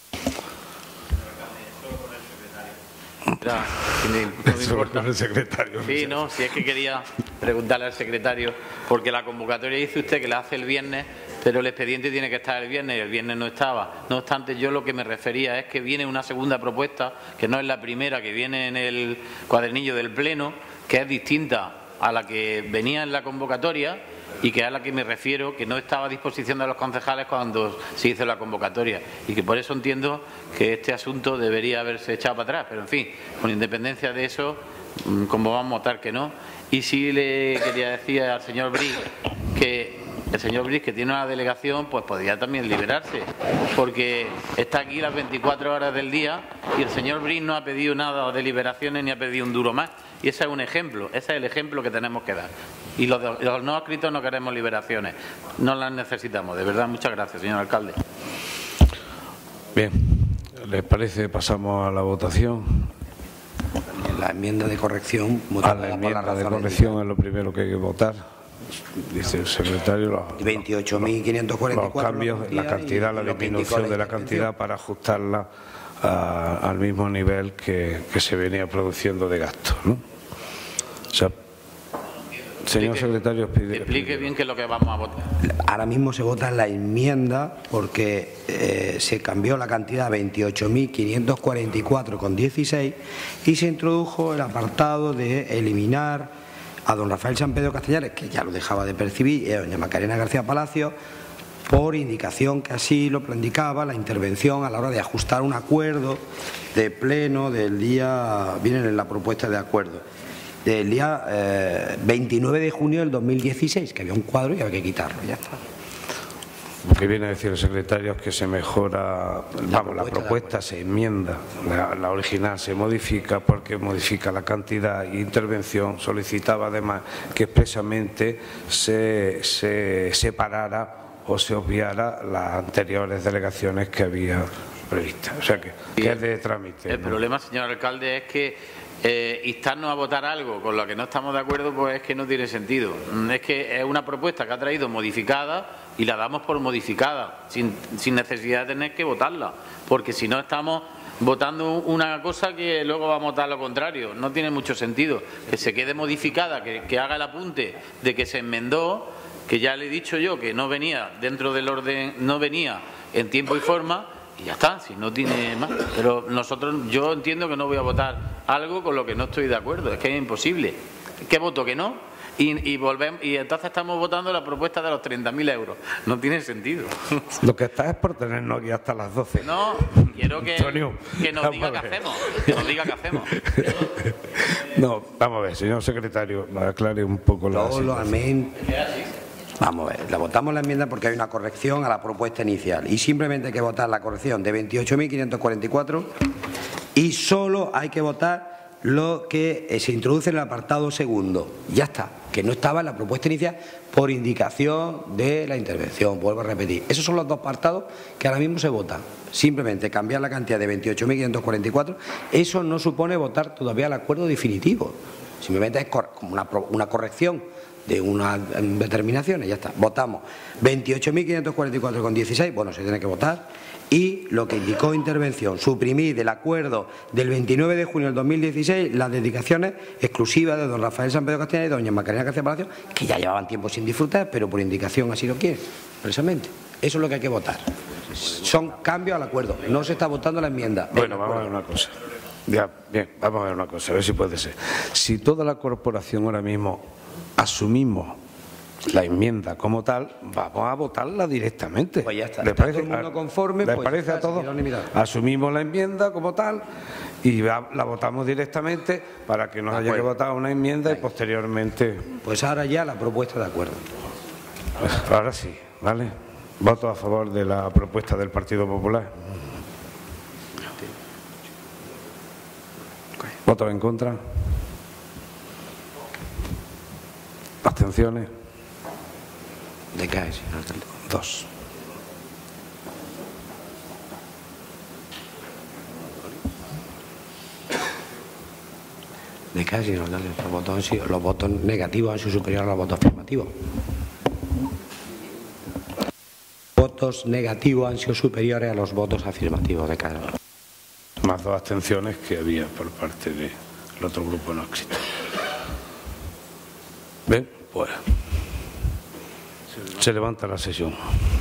Ya, no me importa. El secretario. Sí, no, si es que quería preguntarle al secretario, porque la convocatoria dice usted que la hace el viernes, pero el expediente tiene que estar el viernes y el viernes no estaba. No obstante, yo lo que me refería es que viene una segunda propuesta, que no es la primera, que viene en el cuadernillo del Pleno, que es distinta a la que venía en la convocatoria y que es a la que me refiero, que no estaba a disposición de los concejales cuando se hizo la convocatoria, y que por eso entiendo que este asunto debería haberse echado para atrás, pero en fin, con independencia de eso, como vamos a votar que no. Y sí le quería decir al señor Briz que el señor Briz, que tiene una delegación, pues podría también liberarse, porque está aquí las veinticuatro horas del día y el señor Briz no ha pedido nada de liberaciones ni ha pedido un duro más. Y ese es un ejemplo, ese es el ejemplo que tenemos que dar. Y los, de, los no adscritos no queremos liberaciones, no las necesitamos. De verdad, muchas gracias, señor alcalde. Bien, ¿les parece? Pasamos a la votación. La enmienda de corrección. A la enmienda de corrección es lo primero que hay que votar. Dice el secretario, los, veintiocho mil quinientos cuarenta y cuatro los cambios, la cantidad, la disminución de la cantidad para ajustarla a, al mismo nivel que, que se venía produciendo de gasto, ¿no? O sea, señor explique, secretario, pide, explique pide. bien qué es lo que vamos a votar. Ahora mismo se vota la enmienda porque eh, se cambió la cantidad a veintiocho mil quinientos cuarenta y cuatro con dieciséis y se introdujo el apartado de eliminar a don Rafael San Pedro Castellares, que ya lo dejaba de percibir, y a doña Macarena García Palacio, por indicación que así lo indicaba la intervención a la hora de ajustar un acuerdo de pleno del día, viene en la propuesta de acuerdo, del día eh, veintinueve de junio del dos mil dieciséis, que había un cuadro y había que quitarlo, ya está. Lo que viene a decir el secretario es que se mejora, la vamos, la propuesta se enmienda, la, la original se modifica porque modifica la cantidad y intervención. Solicitaba además que expresamente se, se separara o se obviara las anteriores delegaciones que había previstas. O sea que, que es de trámite. El ¿no? problema, señor alcalde, es que Eh, instarnos a votar algo con lo que no estamos de acuerdo, pues es que no tiene sentido. Es que es una propuesta que ha traído modificada y la damos por modificada, sin, sin necesidad de tener que votarla, porque si no estamos votando una cosa que luego vamos a votar lo contrario. No tiene mucho sentido que se quede modificada, que, que haga el apunte de que se enmendó, que ya le he dicho yo que no venía dentro del orden, no venía en tiempo y forma, y ya está, si no tiene más. Pero nosotros, yo entiendo que no voy a votar algo con lo que no estoy de acuerdo, es que es imposible. ¿Qué voto que no? Y, y volvemos y entonces estamos votando la propuesta de los treinta mil euros. No tiene sentido. Lo que está es por tenernos aquí hasta las doce. No, quiero que, Antonio, que nos diga qué hacemos. Que nos diga qué hacemos. No, vamos a ver, señor secretario, aclare un poco la situación. Vamos a ver, la votamos la enmienda porque hay una corrección a la propuesta inicial y simplemente hay que votar la corrección de veintiocho mil quinientos cuarenta y cuatro y solo hay que votar lo que se introduce en el apartado segundo. Ya está, que no estaba en la propuesta inicial por indicación de la intervención, vuelvo a repetir. Esos son los dos apartados que ahora mismo se votan. Simplemente cambiar la cantidad de veintiocho mil quinientos cuarenta y cuatro, eso no supone votar todavía el acuerdo definitivo. Simplemente es como una, una corrección de unas determinaciones, ya está. Votamos veintiocho mil quinientos cuarenta y cuatro coma dieciséis, bueno, se tiene que votar, y lo que indicó intervención, suprimir del acuerdo del veintinueve de junio del dos mil dieciséis las dedicaciones exclusivas de don Rafael San Pedro Castellana y doña Macarena García Palacio, que ya llevaban tiempo sin disfrutar, pero por indicación así lo quieren, precisamente. Eso es lo que hay que votar. Son cambios al acuerdo, no se está votando la enmienda. Bueno, vamos a ver una cosa. Ya, bien, vamos a ver una cosa, a ver si puede ser. Si toda la corporación ahora mismo asumimos la enmienda como tal, vamos a votarla directamente. Pues ya está. ¿Le ¿Está parece, todo el mundo conforme? ¿les pues parece a todos? Asumimos la enmienda como tal y la votamos directamente para que no haya que votar una enmienda y posteriormente... Pues ahora ya la propuesta de acuerdo. Pues ahora sí, ¿vale? Voto a favor de la propuesta del Partido Popular. ¿Votos en contra? ¿Abstenciones? Decae, señor alcalde. Dos. Decae, señor alcalde. Los votos, han sido, los votos negativos han sido superiores a los votos afirmativos. Votos negativos han sido superiores a los votos afirmativos. Decae. Más dos abstenciones que había por parte del otro grupo no existe. Bien, pues se levanta la sesión.